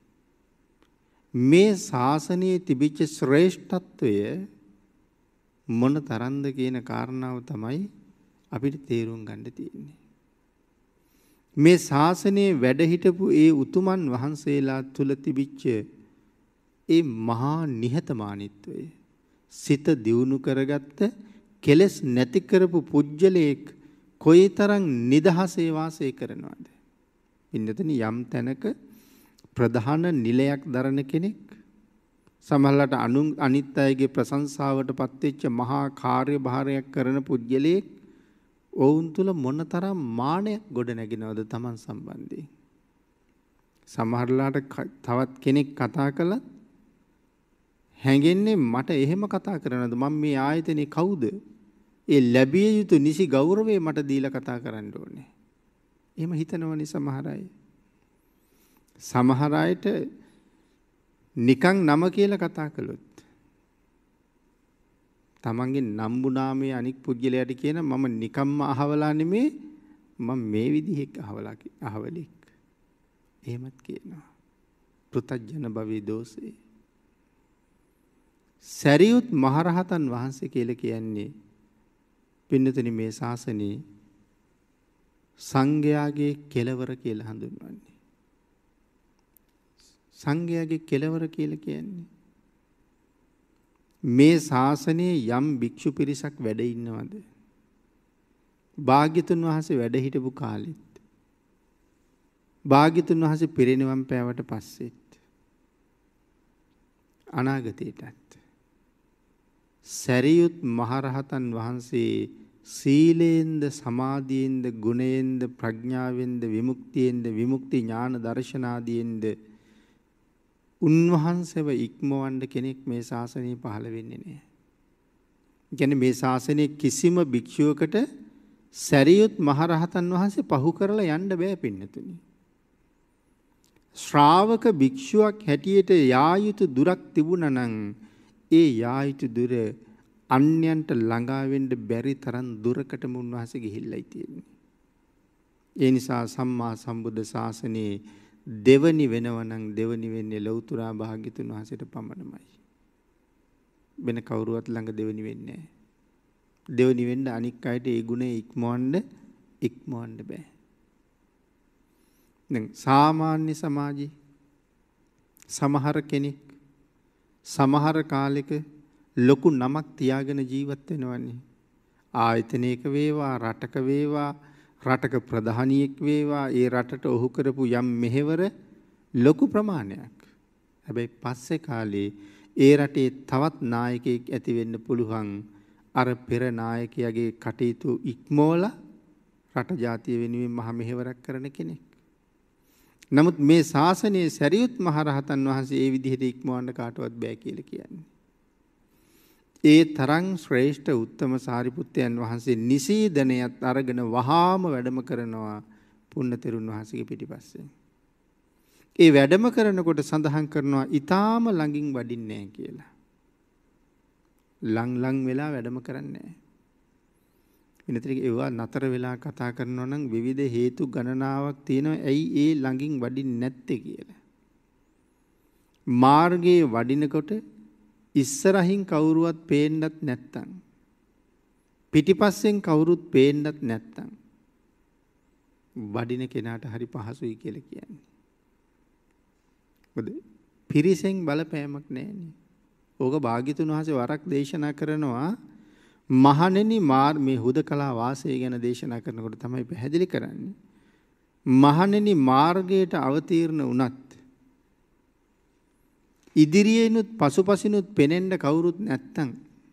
මේ ශාසනයේ තිබිච්ච ශ්‍රේෂ්ඨත්වය මොන තරම්ද කියන කාරණාව තමයි අපිට තේරුම් ගන්න තියෙන්නේ. මේ ශාසනයේ වැඩ හිටපු ඒ උතුමන් වහන්සේලා තුල තිබිච්ච ඒ මහා නිහතමානීත්වය සිත දියුණු කරගත්ත කෙලස් නැති කරපු පුජ්‍යලයක් කොයිතරම් නිදහසේ වාසය කරනවද? ඉන්නතනි යම් තැනක ප්‍රධාන නිලයක් දරන කෙනෙක් සමහරවිට අනු අනිත් අයගේ ප්‍රශංසාවට පත්වෙච්ච මහා කාර්යභාරයක් කරන පුජ්‍යලයක් ඔවුන් තුල මොනතරම් මානයක් ගොඩ නැගිනවද Taman සම්බන්ධයෙන්? සමහරලාට තවත් කෙනෙක් කතා කළත් හැඟෙන්නේ මට එහෙම කතා කරනවද මම මේ ආයතනේ කවුද? ඒ ලැබිය යුතු නිසි ගෞරවය මට දීලා කතා කරන්න ඕනේ. එහෙම හිතනවනේ සමහර අය. සමහර අයට නිකන් නම කියලා කතා කළොත් තමන්ගේ නම්බු නාමයේ අනික් පුජ්‍යලයට කියන මම නිකම්ම අහවලා නෙමේ මම මේ විදිහේ අහවලා අහවලෙක්. එහෙමත් කියනවා. පෘථග්ජන භවී දෝෂේ. සරියුත් මහරහතන් වහන්සේ කියලා කියන්නේ පින්නතනි මේ ශාසනයේ සංඝයාගේ කෙලවර කියලා හඳුන්වන්නේ. සංඝයාගේ කෙලවර කියලා කියන්නේ මේ ශාසනයේ යම් භික්ෂු පිරිසක් වැඩ ඉන්නවද? භාග්‍යතුන් වහන්සේ වැඩ හිටපු කාලෙත් භාග්‍යතුන් වහන්සේ පිරිනිවන් පෑවට පස්සෙත් අනාගතයටත් සරියුත් මහරහතන් වහන්සේ සීලෙන්ද සමාධියෙන්ද ගුණයෙන්ද ප්‍රඥාවෙන්ද විමුක්තියෙන්ද විමුක්ති ඥාන දර්ශනාදීෙන්ද උන්වහන්සේව ඉක්මවන්න කෙනෙක් මේ ශාසනයේ පහළ වෙන්නේ නැහැ. කියන්නේ මේ ශාසනයේ කිසිම භික්ෂුවකට සරියුත් මහරහතන් වහන්සේ පහු කරලා යන්න බෑ පින්නතුනි. ශ්‍රාවක භික්ෂුවක් හැටියට යා යුතු දුරක් තිබුණා නම් ඒ යා යුතු දුර අන්‍යයන්ට ළඟා වෙන්න බැරි තරම් දුරකටම උන්වහන්සේ ගිහිල්ලායි තියෙන්නේ. ඒ නිසා සම්මා සම්බුද්ධ ශාසනයේ දෙවනි වෙනවා නම් දෙවනි වෙන්නේ ලෞතුරා භාග්‍යතුන් වහන්සේට පමණමයි. වෙන කවුරුවත් ළඟ දෙවනි වෙන්නේ නැහැ. දෙවනි වෙන්න අනික් අයට ඒ ගුණය ඉක්මවන්න ඉක්මවන්න බෑ. දැන් සාමාන්‍ය සමාජයේ සමහර කෙනෙක් සමහර කාලෙක ලොකු නමක් තියාගෙන ජීවත් වෙනවන්නේ. ආයතනයක වේවා රටක වේවා රටක ප්‍රධානියෙක් වේවා ඒ රටට ඔහු කරපු යම් මෙහෙවර ලොකු ප්‍රමාණයක්. හැබැයි පස්සේ කාලේ ඒ රටේ තවත් නායකයෙක් ඇති වෙන්න පුළුවන් අර පෙර නායකයාගේ කටයුතු ඉක්මවලා රට ජාතිය වෙනුවෙන් මහ මෙහෙවරක් කරන කෙනෙක්. නමුත් මේ ශාසනයේ සරියුත් මහ රහතන් වහන්සේ ඒ විදිහට ඉක්මවන්න කාටවත් බෑ කියලා කියන්නේ. ඒ තරම් ශ්‍රේෂ්ඨ උත්තම සාරිපුත්තයන් වහන්සේ නිසීදනයත් අරගෙන වහාම වැඩම කරනවා පුන්නතෙරුන් වහන්සේගේ පිටිපස්සේ. ඒ වැඩම කරනකොට සඳහන් කරනවා ඊටාම ළඟින් වඩින්නේ නැහැ කියලා. ලං ලං වෙලා වැඩම කරන්නේ නැහැ. විනතරික ඒවා නතර වෙලා කතා කරනවා නම් විවිධ හේතු ගණනාවක් තියෙනවා ඇයි ඒ ළඟින් වඩින්නේ නැත්තේ කියලා. මාර්ගයේ වඩිනකොට ඉස්සරහින් කවුරුවත් පේන්නත් නැත්තම් පිටිපස්සෙන් කවුරුත් පේන්නත් නැත්තම් වඩින කෙනාට හරි පහසුයි කියලා කියන්නේ. මොකද පිරිසෙන් බලපෑමක් නැහැනේ. ඕක භාග්‍යතුන් වහන්සේ වරක් දේශනා කරනවා මහණෙනි මාර් මේ හුදකලා වාසය ගැන දේශනා කරනකොට තමයි පැහැදිලි කරන්නේ. මහණෙනි මාර්ගයට අවතීර්ණ වුණත් ඉදිරියෙනුත් පසුපසිනුත් පෙනෙන්න කවුරුත් නැත්තම්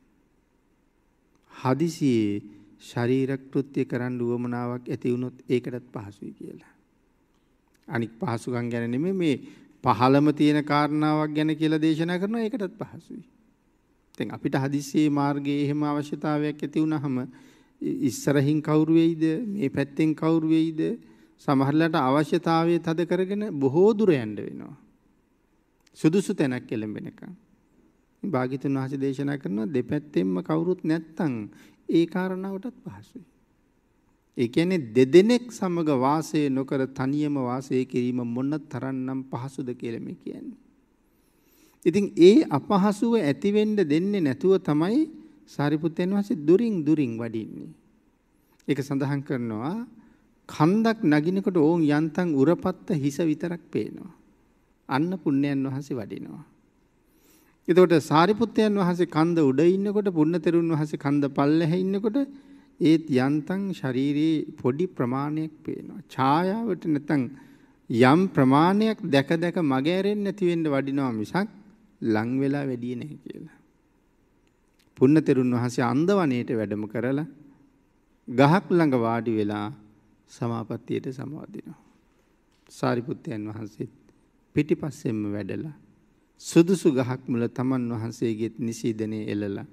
හදිසියේ ශරීර කෘත්‍ය කරන්න උවමනාවක් ඇති වුණොත් ඒකටත් පහසුයි කියලා. අනික් පහසුකම් ගැන නෙමෙයි මේ පහළම තියෙන කාරණාවක් ගැන කියලා දේශනා කරනවා ඒකටත් පහසුයි. දැන් අපිට හදිස්සියේ මාර්ගයේ එහෙම අවශ්‍යතාවයක් ඇති වුණාම ඉස්සරහින් කවුරු වෙයිද මේ පැත්තෙන් කවුරු වෙයිද සමහරලාට අවශ්‍යතාවයේ තද කරගෙන බොහෝ දුර යන්න වෙනවා. සුදුසු තැනක් එළඹෙනකම්. භාග්‍යතුන් වහන්සේ දේශනා කරනවා දෙපැත්තෙන්ම කවුරුත් නැත්තම් ඒ කාරණාවටත් පහසුයි. ඒ කියන්නේ දෙදෙනෙක් සමග වාසය නොකර තනියම වාසය කිරීම මොන තරම්නම් පහසුද කියලා මේ කියන්නේ. ඉතින් ඒ අපහසුව ඇති වෙන්න දෙන්නේ නැතුව තමයි සාරිපුත්තයන් වහන්සේ දුරින් දුරින් වඩින්නේ. ඒක සඳහන් කරනවා කන්දක් නගිනකොට ඕන් යන්තම් උරපත්ත හිස විතරක් පේනවා. අන්න පුණ්‍යයන් වහන්සේ වඩිනවා. එතකොට සාරිපුත්තයන් වහන්සේ කන්ද උඩ ඉන්නකොට පුන්නතෙරුන් වහන්සේ කන්ද පල්ලෙහා ඉන්නකොට ඒත් යන්තම් ශාරීරියේ පොඩි ප්‍රමාණයක් පේනවා. ඡායාවට නැත්නම් යම් ප්‍රමාණයක් දැක දැක මග ඇරෙන්නේ නැති වෙන්න වඩිනවා මිසක් ලං වෙලා වැඩි නැහැ කියලා. පුන්නතෙරුන් වහන්සේ අන්දවණේට වැඩම කරලා ගහක් ළඟ වාඩි වෙලා සමාපත්තියට සමවදිනවා. සාරිපුත්තයන් වහන්සේ පිටිපස්සෙන්ම වැඩලා සුදුසු ගහක් මුල තමන් වහන්සේගෙත් නිසීදනේ එළලා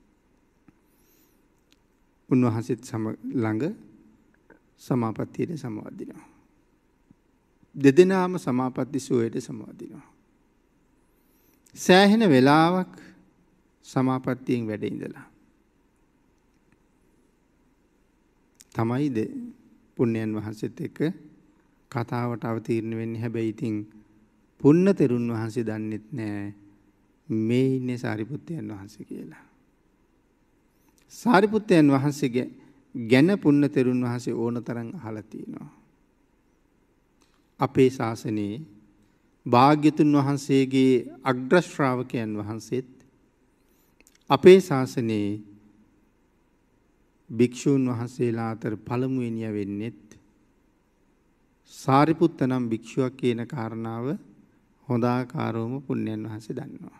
උන්වහන්සේත් සම ළඟ සමාපත්තියට සමවදිනවා. දෙදෙනාම සමාපatti සුවයට සමවදිනවා. සෑහෙන වෙලාවක් සමාපත්තියෙන් වැඩ ඉඳලා තමයිද පුණ්‍යයන් වහන්සේත් එක්ක කතාවට අවතීර්ණ වෙන්නේ. හැබැයි ඉතින් පුන්නතෙරුන් වහන්සේ දන්නෙත් නෑ මේ ඉන්නේ සාරිපුත්තයන් වහන්සේ කියලා. සාරිපුත්තයන් වහන්සේගේ ගැන පුන්නතෙරුන් වහන්සේ ඕනතරම් අහලා තිනවා. අපේ ශාසනයේ භාග්‍යතුන් වහන්සේගේ අග්‍ර ශ්‍රාවකයන් වහන්සේත් අපේ ශාසනයේ භික්ෂූන් වහන්සේලා අතර පළමුවෙනිය වෙන්නේත් සාරිපුත්ත නම් භික්ෂුවක් කියන කාරණාව හොඳාකාරවම පුණ්‍යයන් වහන්සේ දන්නවා.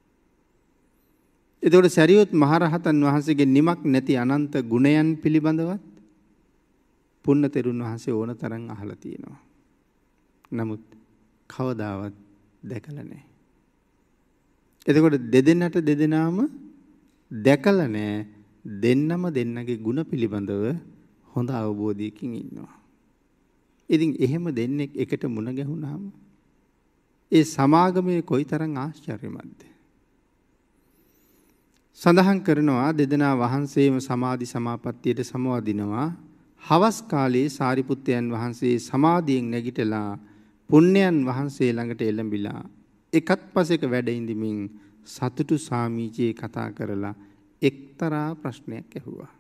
එතකොට සරියුත් මහරහතන් වහන්සේගේ නිමක් නැති අනන්ත ගුණයන් පිළිබඳවත් පුන්නතෙරුන් වහන්සේ ඕන තරම් අහලා තියෙනවා. නමුත් කවදාවත් දැකලා නැහැ. එතකොට දෙදෙනාට දෙදෙනාම දැකලා නැහැ. දෙන්නම දෙන්නගේ ಗುಣ පිළිබඳව හොඳ අවබෝධයකින් ඉන්නවා. ඉතින් එහෙම දෙන්නෙක් එකට මුණ ගැහුණාම ඒ සමාගමේ කොයිතරම් ආශ්චර්යමත්ද? සඳහන් කරනවා දෙදෙනා වහන්සේම සමාධි සමාපත්තියට සමවදිනවා. හවස් කාලයේ සාරිපුත්තයන් වහන්සේ සමාධියෙන් නැගිටලා පුණ්‍යයන් වහන්සේ ළඟට එළඹිලා එකත් පසෙක වැඩ ඉඳිමින් සතුටු සාමීචියේ කතා කරලා එක්තරා ප්‍රශ්නයක් ඇහුවා.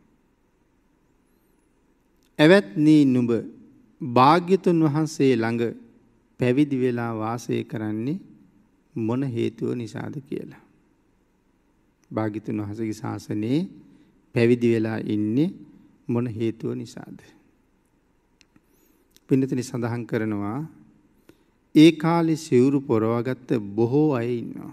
"එවත්නි නුඹ භාග්‍යතුන් වහන්සේ ළඟ පැවිදි වෙලා වාසය කරන්නේ මොන හේතුව නිසාද කියලා?" භාග්‍යතුන් වහන්සේගේ ශාසනයේ පැවිදි වෙලා ඉන්නේ මොන හේතුව නිසාද? පින්නතනි සඳහන් කරනවා ඒ කාලේ සිවුරු පොරවගත්ත බොහෝ අය ඉන්නවා.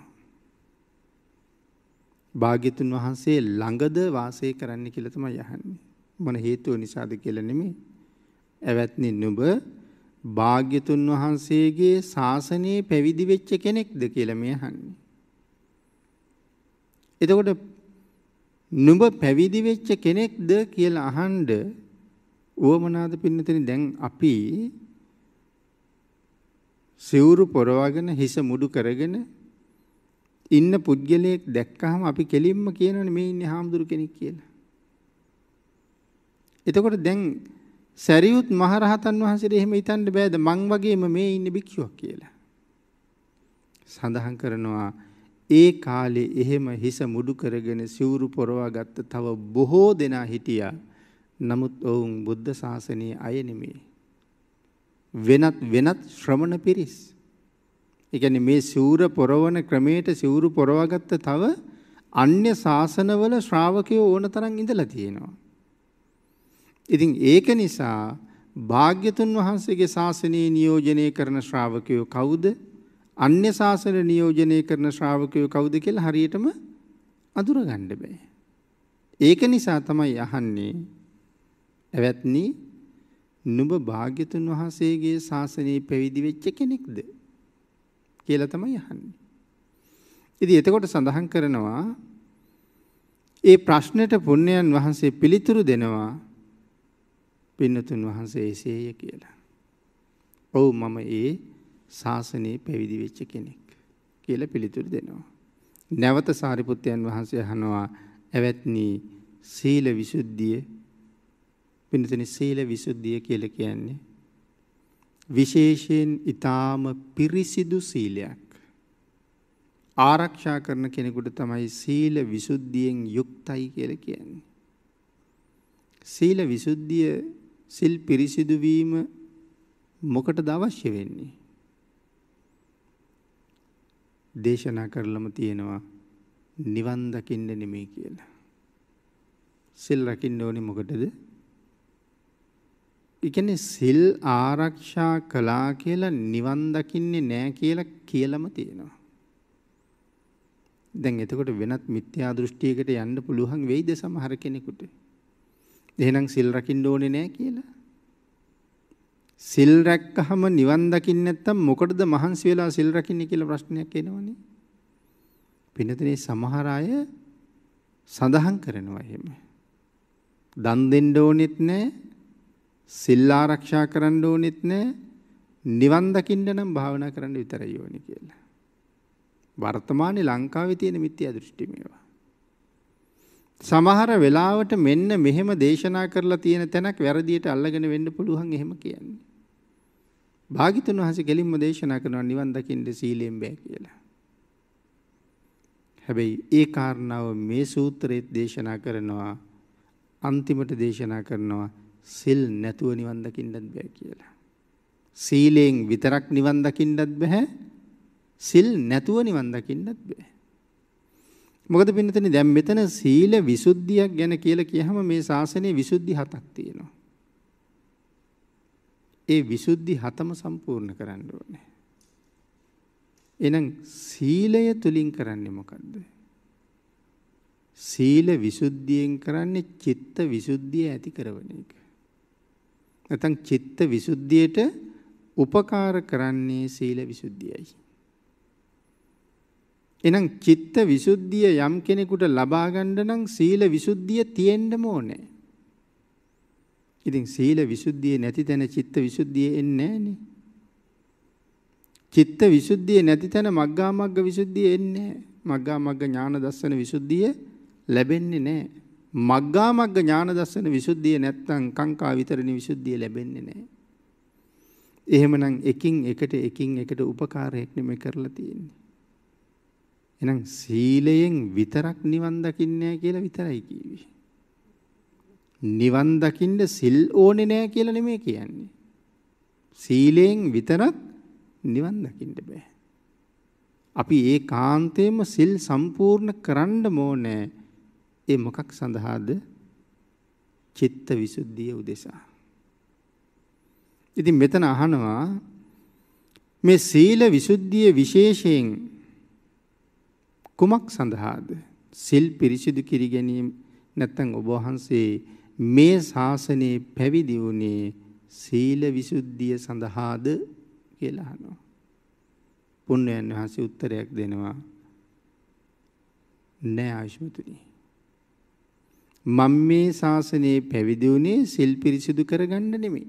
භාග්‍යතුන් වහන්සේ ළඟද වාසය කරන්න කියලා තමයි අහන්නේ. මොන හේතුව නිසාද කියලා නෙමෙයි. "එවත්නි නුඹ භාග්‍යතුන් වහන්සේගේ ශාසනයේ පැවිදි වෙච්ච කෙනෙක්ද කියලා මේ අහන්නේ." එතකොට නුඹ පැවිදි වෙච්ච කෙනෙක්ද කියලා අහන්න උවමනාද පින්නතනි? දැන් අපි සිවුරු පොරවගෙන හිස මුඩු කරගෙන ඉන්න පුද්ගලයෙක් දැක්කහම අපි කෙලින්ම කියනවනේ මේ ඉන්නේ හාමුදුරු කෙනෙක් කියලා. එතකොට දැන් සරියුත් මහරහතන් වහන්සේට එහෙම හිතන්න බෑද මං වගේම මේ ඉන්නේ භික්ෂුවක් කියලා? සඳහන් කරනවා ඒ කාලේ එහෙම හිස මුඩු කරගෙන සිවුරු පොරවා ගත්ත තව බොහෝ දෙනා හිටියා. නමුත් ඔවුන් බුද්ධ ශාසනයේ අය නෙමෙයි. වෙනත් වෙනත් ශ්‍රමණ පිරිස්. ඒ කියන්නේ මේ සිවුර පොරවන ක්‍රමයට සිවුරු පොරවා ගත්ත තව අන්‍ය ශාසනවල ශ්‍රාවකයෝ ඕන තරම් ඉඳලා තියෙනවා. ඉතින් ඒක නිසා භාග්‍යතුන් වහන්සේගේ ශාසනයේ නියෝජනය කරන ශ්‍රාවකයෝ කවුද? අන්‍ය ශාසන නියෝජනය කරන ශ්‍රාවකයෝ කවුද කියලා හරියටම අඳුරගන්න බෑ. ඒක නිසා තමයි අහන්නේ "එවත්නි නුඹ භාග්‍යතුන් වහන්සේගේ ශාසනයේ පැවිදි වෙච්ච කෙනෙක්ද?" කියලා තමයි අහන්නේ. ඉතින් එතකොට සඳහන් කරනවා ඒ ප්‍රශ්නෙට පුණ්‍යයන් වහන්සේ පිළිතුරු දෙනවා පින්නතුන් වහන්සේ එසේය කියලා. "ඔව් මම ඒ ශාසනයේ පැවිදි වෙච්ච කෙනෙක්" කියලා පිළිතුරු දෙනවා. නැවත සාරිපුත්තයන් වහන්සේ අහනවා "එවත්නි සීල විසුද්ධිය" පින්නතුනි සීල විසුද්ධිය කියලා කියන්නේ විශේෂයෙන් ඊටාම පිරිසිදු සීලයක් ආරක්ෂා කරන කෙනෙකුට තමයි සීල විසුද්ධියෙන් යුක්තයි කියලා කියන්නේ. සීල විසුද්ධිය සිල් පිරිසිදු වීම මොකටද අවශ්‍ය වෙන්නේ? දේශනා කරලම තියෙනවා නිවන් දකින්න නෙමෙයි කියලා. සිල් රකින්න ඕනේ මොකටද? ඒ කියන්නේ සිල් ආරක්ෂා කළා කියලා නිවන් දකින්නේ නැහැ කියලා කියලාම තියෙනවා. දැන් එතකොට වෙනත් මිත්‍යා දෘෂ්ටියකට යන්න පුළුවන් වෙයිද සමහර කෙනෙකුට? එහෙනම් සිල් රකින්න ඕනේ නැහැ කියලා. සිල් රැක්කහම නිවන් දකින්න නැත්තම් මොකටද මහන්සි වෙලා සිල් රකින්නේ කියලා ප්‍රශ්නයක් එනවනේ. පින්නතනේ සමහර අය සඳහන් කරනවා එහෙම. දන් දෙන්න ඕනෙත් නැහැ, සිල් ආරක්ෂා කරන්න ඕනෙත් නැහැ, නිවන් දකින්න නම් භාවනා කරන්න විතරයි ඕනේ කියලා. වර්තමානයේ ලංකාවේ තියෙන මිත්‍යා දෘෂ්ටි මේවා. සමහර වෙලාවට මෙන්න මෙහෙම දේශනා කරලා තියෙන තැනක් වැරදියට අල්ලගෙන වෙන්න පුළුවන් එහෙම කියන්නේ. භාග්‍යතුන් වහන්සේ කෙලින්ම දේශනා කරනවා නිවන් දකින්න සීලයෙන් බෑ කියලා. හැබැයි ඒ කාරණාව මේ සූත්‍රයේ දේශනා කරනවා අන්තිමට දේශනා කරනවා සිල් නැතුව නිවන් දකින්නත් බෑ කියලා. සීලෙන් විතරක් නිවන් දකින්නත් බෑ. සිල් නැතුව නිවන් දකින්නත් බෑ. මොකද පින්නතනේ දැන් මෙතන සීල විසුද්ධියක් ගැන කියලා කියහම මේ ශාසනයේ විසුද්ධි හතක් තියෙනවා. ඒ විසුද්ධි හතම සම්පූර්ණ කරන්න ඕනේ. එහෙනම් සීලය තුලින් කරන්නේ මොකද්ද? සීල විසුද්ධියෙන් කරන්නේ චිත්ත විසුද්ධිය ඇති කරවන එක. නැත්නම් චිත්ත විසුද්ධියට උපකාර කරන්නේ සීල විසුද්ධියයි. එහෙනම් චිත්ත විසුද්ධිය යම් කෙනෙකුට ලබා ගන්න නම් සීල විසුද්ධිය තියෙන්නම ඕනේ. ඉතින් සීල විසුද්ධිය නැති තැන චිත්ත විසුද්ධිය එන්නේ නැහනේ. චිත්ත විසුද්ධිය නැති තැන මග්ගා මග්ග විසුද්ධිය එන්නේ නැහැ. මග්ගා මග්ග ඥාන දර්ශන විසුද්ධිය ලැබෙන්නේ නැහැ. මග්ගා මග්ග ඥාන දර්ශන විසුද්ධිය නැත්නම් කාංකා විතරණි විසුද්ධිය ලැබෙන්නේ නැහැ. එහෙමනම් එකින් එකට එකින් එකට උපකාරයක් නෙමෙයි කරලා තියෙන්නේ. එහෙනම් සීලයෙන් විතරක් නිවන් දකින්නේ නැහැ කියලා විතරයි කිව්වේ. නිවන් දකින්න සිල් ඕනේ නැහැ කියලා නෙමෙයි කියන්නේ. සීලයෙන් විතරක් නිවන් දකින්න බෑ. අපි ඒ කාන්තේම සිල් සම්පූර්ණ කරන්න ඕනේ. ඒ මොකක් සඳහාද? චිත්ත විසුද්ධිය උදෙසා. ඉතින් මෙතන අහනවා මේ සීල විසුද්ධිය විශේෂයෙන් කුමක් සඳහාද? සිල් පිරිසිදු කිරි ගැනීම නැත්නම් ඔබ වහන්සේ මේ ශාසනයේ පැවිදි වුණේ සීල විසුද්ධිය සඳහාද කියලා අහනවා. පුණ්‍යයන් වහන්සේ උත්තරයක් දෙනවා නෑ ආයුෂ්මතුනි. මම මේ ශාසනයේ පැවිදි වුණේ සිල් පිරිසිදු කරගන්න නෙමෙයි.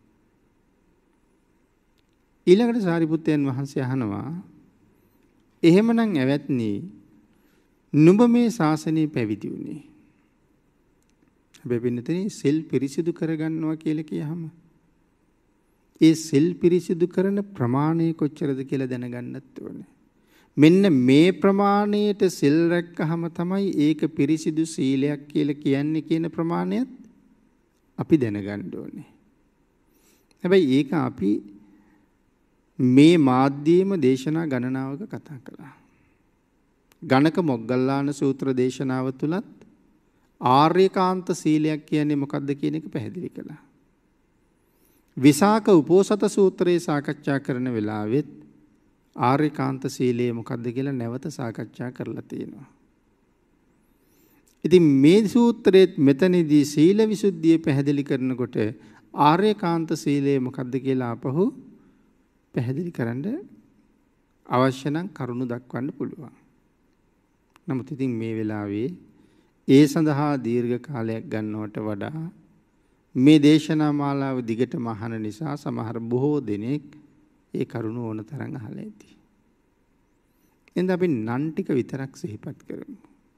ඊළඟට සාරිපුත්තයන් වහන්සේ අහනවා එහෙමනම් ඇවැත්නි නුඹ මේ ශාසනයේ පැවිදි වුණේ. හැබැයි පින්නතේ සිල් පිරිසිදු කරගන්නවා කියලා කියහම ඒ සිල් පිරිසිදු කරන ප්‍රමාණය කොච්චරද කියලා දැනගන්නත් ඕනේ. මෙන්න මේ ප්‍රමාණයට සිල් රැක්කහම තමයි ඒක පිරිසිදු සීලයක් කියලා කියන්නේ කියන ප්‍රමාණයත් අපි දැනගන්න ඕනේ. හැබැයි ඒක අපි මේ මාධ්‍යයේම දේශනා ගණනාවක කතා කළා. ගණක මොග්ගල්ලාන සූත්‍ර දේශනාව තුලත් ආර්යකාන්ත සීලයක් කියන්නේ මොකක්ද කියන එක පැහැදිලි කළා. විසාක උපෝසත සූත්‍රයේ සාකච්ඡා කරන වෙලාවෙත් ආර්යකාන්ත සීලය මොකක්ද කියලා නැවත සාකච්ඡා කරලා තියෙනවා. ඉතින් මේ සූත්‍රයේත් මෙතනදී සීල විසුද්ධිය පැහැදිලි කරනකොට ආර්යකාන්ත සීලය මොකක්ද කියලා අපහු පැහැදිලි කරන්න අවශ්‍ය නම් කරුණු දක්වන්න පුළුවන්. නමුත් ඉතින් මේ වෙලාවේ ඒ සඳහා දීර්ඝ කාලයක් ගන්නවට වඩා මේ දේශනා මාලාව දිගටම අහන නිසා සමහර බොහෝ දෙනෙක් ඒ කරුණ ඕන තරම් අහලා ඇති. එහෙනම් අපි නන් ටික විතරක් සිහිපත් කරමු.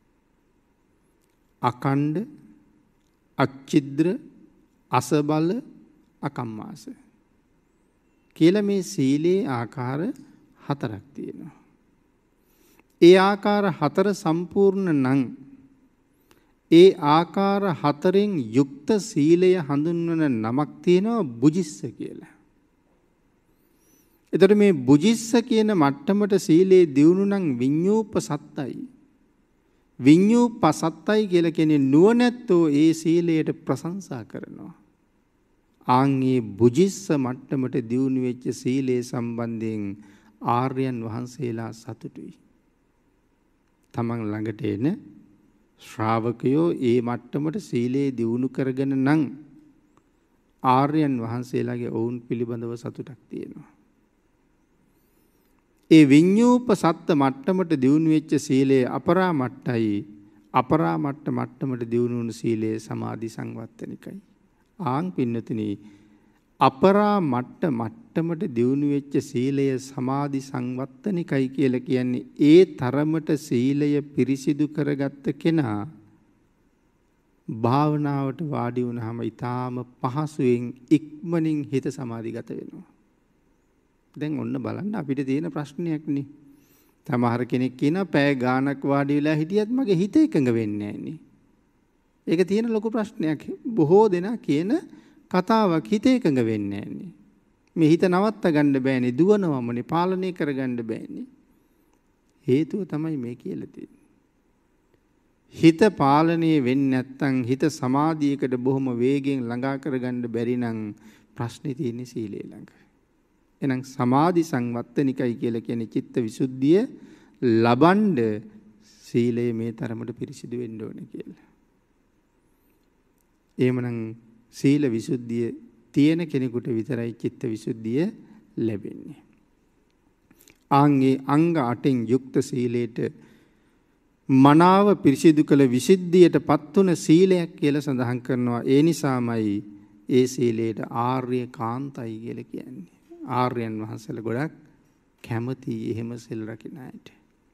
අකණ්ඩ, අච්චිද්‍ර, අසබල, අකම්මාස කියලා මේ සීලේ ආකාර හතරක් තියෙනවා. ඒ ආකාර හතර සම්පූර්ණ නම් ඒ ආකාර හතරෙන් යුක්ත සීලය හඳුන්වන නමක් තියෙනවා බුජිස්ස කියලා. එතකොට මේ බුජිස්ස කියන මට්ටමට සීලේ දියුණු නම් විඤ්ඤූපසත්තයි. විඤ්ඤූපසත්තයි කියලා කියන්නේ නුවණැත්තෝ ඒ සීලයට ප්‍රශංසා කරනවා. ආන්ගේ බුජිස්ස මට්ටමට දියුණු වෙච්ච සීලේ සම්බන්ධයෙන් ආර්යයන් වහන්සේලා සතුටුයි. තමන් ළඟට එන ශ්‍රාවකයෝ ඒ මට්ටමට සීලේ දියුණු කරගෙන නම් ආර්යයන් වහන්සේලාගේ ඔවුන් පිළිබඳව සතුටක් තියෙනවා. ඒ විඤ්ඤූපසත්ත මට්ටමට දියුණු වෙච්ච සීලේ අපරාමට්ටයි. අපරාමට්ට මට්ටමට දියුණු වුණු සීලේ සමාධි සංවත්තනිකයි. ආන් පින්නතුනි අපරාමට්ට මට්ටමට දියුණු වෙච්ච සීලය සමාධි සංවත්තනිකයි කියලා කියන්නේ ඒ තරමට සීලය පිරිසිදු කරගත්ත කෙනා භාවනාවට වාඩි වුණාම ඊටාම පහසුවෙන් ඉක්මනින් හිත සමාධිගත වෙනවා. දැන් ඔන්න බලන්න අපිට තියෙන ප්‍රශ්නයක් නේ. සමහර කෙනෙක් කියනවා පැය ගාණක් වාඩි වෙලා හිටියත් මගේ හිත එකඟ වෙන්නේ නැහැ නේ. ඒක තියෙන ලොකු ප්‍රශ්නයක්. බොහෝ දෙනා කියන කතාවක් හිත එකඟ වෙන්නේ නැහැ නේ. මේ හිත නවත්ත ගන්න බෑනේ, දුවනවමනේ, පාලනය කරගන්න බෑනේ. හේතුව තමයි මේ කියලා තියෙන්නේ. හිත පාලනය වෙන්නේ නැත්නම් හිත සමාධියකට බොහොම වේගෙන් ළඟා කරගන්න බැරි නම් ප්‍රශ්නේ තියෙන්නේ සීලය ළඟ. එහෙනම් සමාධි සංවත්තනිකයි කියලා කියන්නේ චිත්ත විසුද්ධිය ලබන්න සීලය මේ තරමට පිරිසිදු වෙන්න ඕනේ කියලා. එහෙමනම් සීල විසුද්ධිය තියෙන කෙනෙකුට විතරයි චිත්ත විසුද්ධිය ලැබෙන්නේ. ආන්ගේ අංග අටෙන් යුක්ත සීලයට මනාව පිරිසිදු කළ විසුද්ධියට පත්වන සීලයක් කියලා සඳහන් කරනවා. ඒ නිසාමයි ඒ සීලයට ආර්ය කාන්තයි කියලා කියන්නේ. ආර්යයන් වහන්සේලා ගොඩක් කැමති එහෙම සිල් රකින්න අයට.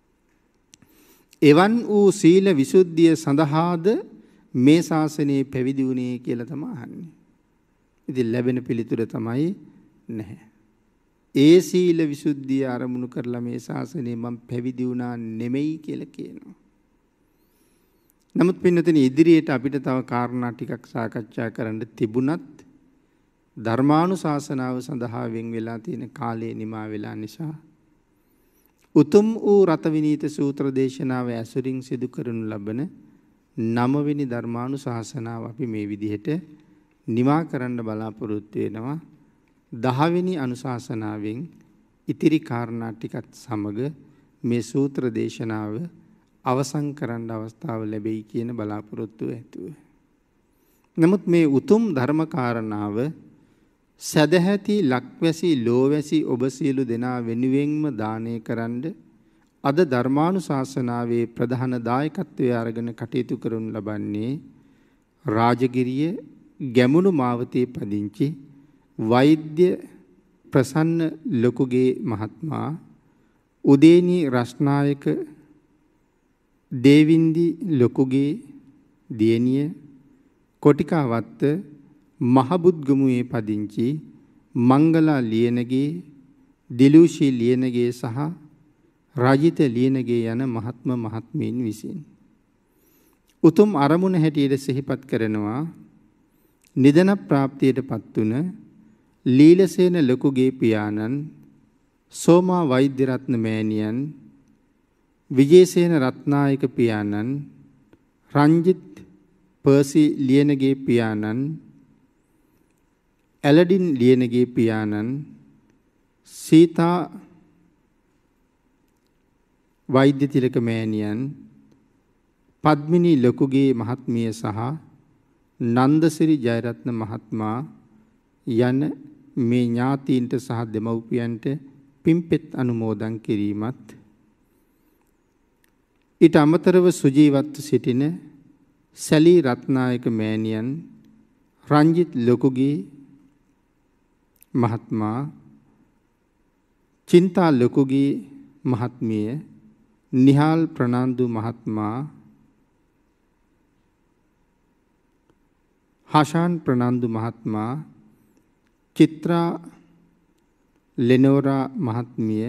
එවන් වූ සීල විසුද්ධිය සඳහාද මේ ශාසනයේ පැවිදි වුණේ කියලා තමයි අහන්නේ. ඉතින් ලැබෙන පිළිතුර තමයි නැහැ. ඒ සීල විසුද්ධිය අරමුණු කරලා මේ ශාසනය මම පැවිදි වුණා නෙමෙයි කියලා කියනවා. නමුත් පින්නතේ ඉදිරියට අපිට තව කාරණා ටිකක් සාකච්ඡා කරන්න තිබුණත් ධර්මානුශාසනාව සඳහා වෙන් වෙලා තියෙන කාලය නිමා වෙලා නිසා උතුම් වූ රතවිනීත සූත්‍ර දේශනාව ඇසුරින් සිදු කරනු ලබන නවවෙනි ධර්මානුශාසනාව අපි මේ විදිහට නිමා කරන්න බලාපොරොත්තු වෙනවා. දහවෙනි අනුශාසනාවෙන් ඉතිරි කාරණා ටිකත් සමග මේ සූත්‍ර දේශනාව අවසන් කරන්න අවස්ථාව ලැබෙයි කියන බලාපොරොත්තුව ඇතුව. නමුත් මේ උතුම් ධර්ම කාරණාව සදැහැති ලක්වැසි ලෝවැසි ඔබ සියලු දෙනා වෙනුවෙන්ම දානය කරන්න අද ධර්මානුශාසනාවේ ප්‍රධාන දායකත්වයේ අරගෙන කටයුතු කරනු ලබන්නේ රාජගිරිය ගැමුණු මාවතේ පදිංචි වෛද්‍ය ප්‍රසන්න ලොකුගේ මහත්මයා, උදේනී රස්නායක දේවින්දි ලොකුගේ දියණිය, කොටිකාවත්ත මහබුද්ගමුවේ පදිංචි මංගලා ලියනගේ, දිලුෂී ලියනගේ සහ රාජිත ලියනගේ යන මහත්ම මහත්මීන් විසින් උතුම් අරමුණ හැටියට සිහිපත් කරනවා නිදන ප්‍රාප්තියටපත් වුණ ලීලසේන ලොකුගේ පියාණන් සෝමා වෛද්‍යරත්න මෑණියන්, විජේසේන රත්නායක පියාණන්, රංජිත් පර්සි ලියනගේ පියාණන්, ඇලඩින් ලියනගේ පියාණන්, සීතා වෛද්‍ය තිලක මෑණියන්, පද්මිනී ලොකුගේ මහත්මිය සහ නන්දසිරි ජයරත්න මහත්මයා යන මේ ඥාතීන්ට සහ දෙමව්පියන්ට පින්පෙත් අනුමෝදන් කිරීමත්, ඊට අමතරව සුජීවත්ව සිටින සැලී රත්නායක මෑණියන්, රංජිත් ලොකුගේ මහත්මයා, චින්තා ලොකුගේ මහත්මිය, නිහාල් ප්‍රනාන්දු මහත්මයා, හෂාන් ප්‍රනාන්දු මහත්මයා, චිත්‍රා ලෙනෝරා මහත්මිය,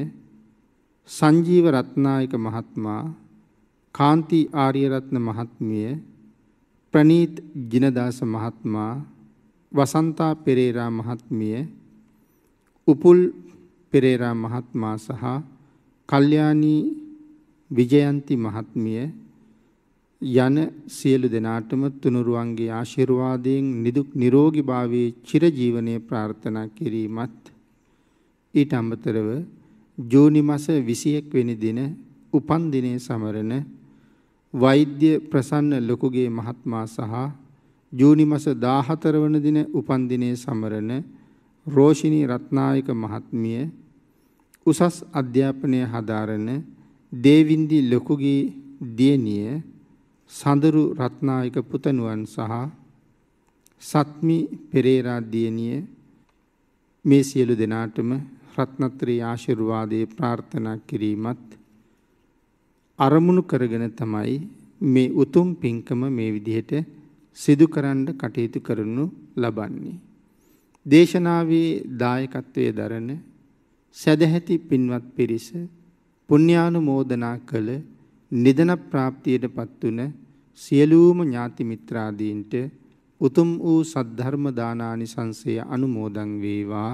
සංජීව රත්නායක මහත්මයා, කාන්ති ආර්යරත්න මහත්මිය, ප්‍රනීත් ජිනදාස මහත්මයා, වසන්තා පෙරේරා මහත්මිය, උපුල් පෙරේරා මහත්මයා සහ කල්යාණී විජයන්ති මහත්මිය යන සියලු දෙනාටම තුනුරුවන්ගේ ආශිර්වාදයෙන් නිදුක් නිරෝගී භාවයේ චිරජීවනයේ ප්‍රාර්ථනා කිරීමත්, ඊට අමතරව ජූනි මාස විසිඑක වෙනි දින උපන් දිනයේ සමරන වෛද්‍ය ප්‍රසන්න ලොකුගේ මහත්මයා සහ ජූනි මාස දාහතර වන දින උපන් දිනයේ සමරන රෝෂිනී රත්නායක මහත්මිය, උසස් අධ්‍යාපනය හදාරන දේවින්දි ලොකුගේ දියණිය සඳරු රත්නායක පුතණුවන් සහ සත්මි පෙරේරා දියණිය මේ සියලු දෙනාටම රත්නත්‍රි ආශිර්වාදයේ ප්‍රාර්ථනා කිරීමත් අරමුණු කරගෙන තමයි මේ උතුම් පින්කම මේ විදිහට සිදු කරන්න කටයුතු කරනු ලබන්නේ. දේශනාවේ දායකත්වයේ දරන සදැහැති පින්වත් පිරිස පුණ්‍යානුමෝදනා කළ නිදන ප්‍රාප්තියටපත් වුණ සියලුම ඥාති මිත්‍රාදීන්ට උතුම් වූ සද්ධර්ම දානානිසංසය අනුමෝදන් වේවා.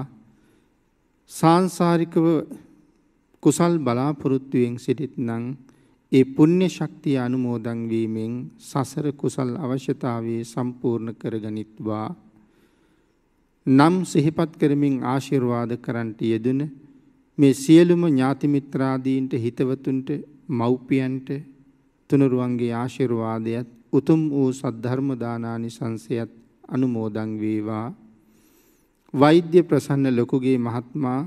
සාංසාරිකව කුසල් බලාපොරොත්තුවෙන් සිටින්නම් ඒ පුණ්‍ය ශක්තිය අනුමෝදන් වීමෙන් සසර කුසල් අවශ්‍යතාවයේ සම්පූර්ණ කරගනිත්වා. නම් සිහිපත් කරමින් ආශිර්වාද කරන්ට යෙදුන මේ සියලුම ඥාති මිත්‍රාදීන්ට, හිතවතුන්ට, මව්පියන්ට තුනුරුවන්ගේ ආශිර්වාදයත් උතුම් වූ සද්ධර්ම දානානිසංසයත් අනුමෝදන් වේවා. වෛද්‍ය ප්‍රසන්න ලොකුගේ මහත්මයා,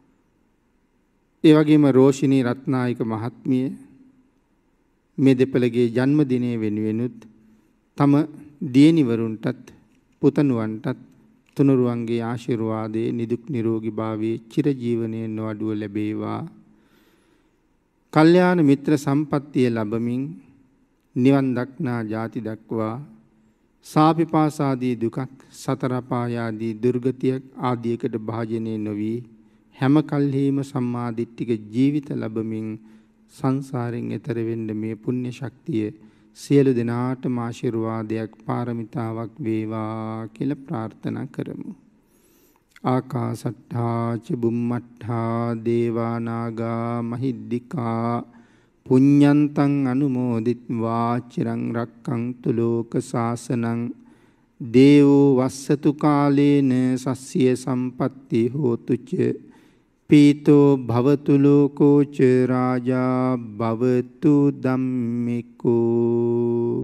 ඒ වගේම රෝෂිනී රත්නායක මහත්මිය මේ දෙපළගේ ජන්මදිනය වෙනුවෙනුත් තම දියණිවරුන්ටත් පුතණුවන්ටත් තුනුරුවන්ගේ ආශිර්වාදයේ නිදුක් නිරෝගී භාවයේ චිරජීවනයේ නොඅඩුව ලැබේවා. කල්යාණ මිත්‍ර සම්පත්තිය ලැබමින් නිවන් දක්නා ජාති දක්වා සාපිපාසාදී දුකක් සතර පායාදී දුර්ගතියක් ආදියකට භාජනය නොවි හැම කල්හිම සම්මා දිට්ඨික ජීවිත ලැබමින් සංසාරයෙන් එතර වෙන්න මේ පුණ්‍ය ශක්තිය සියලු දෙනාටම ආශිර්වාදයක් පාරමිතාවක් වේවා කියලා ප්‍රාර්ථනා කරමු. ආකාසට්ඨා ච බුම්මට්ඨා දේවා නාග මහිද්దికා පුඤ්ඤන්තං අනුමෝදිත්වා චිරං රක්ඛන්තු ලෝක සාසනං දේවෝ වස්සතු කාලේන සස්්‍ය සම්පatti හෝතු ච පීතෝ භවතු ලෝකෝ ච රාජා භවතු ධම්මිකෝ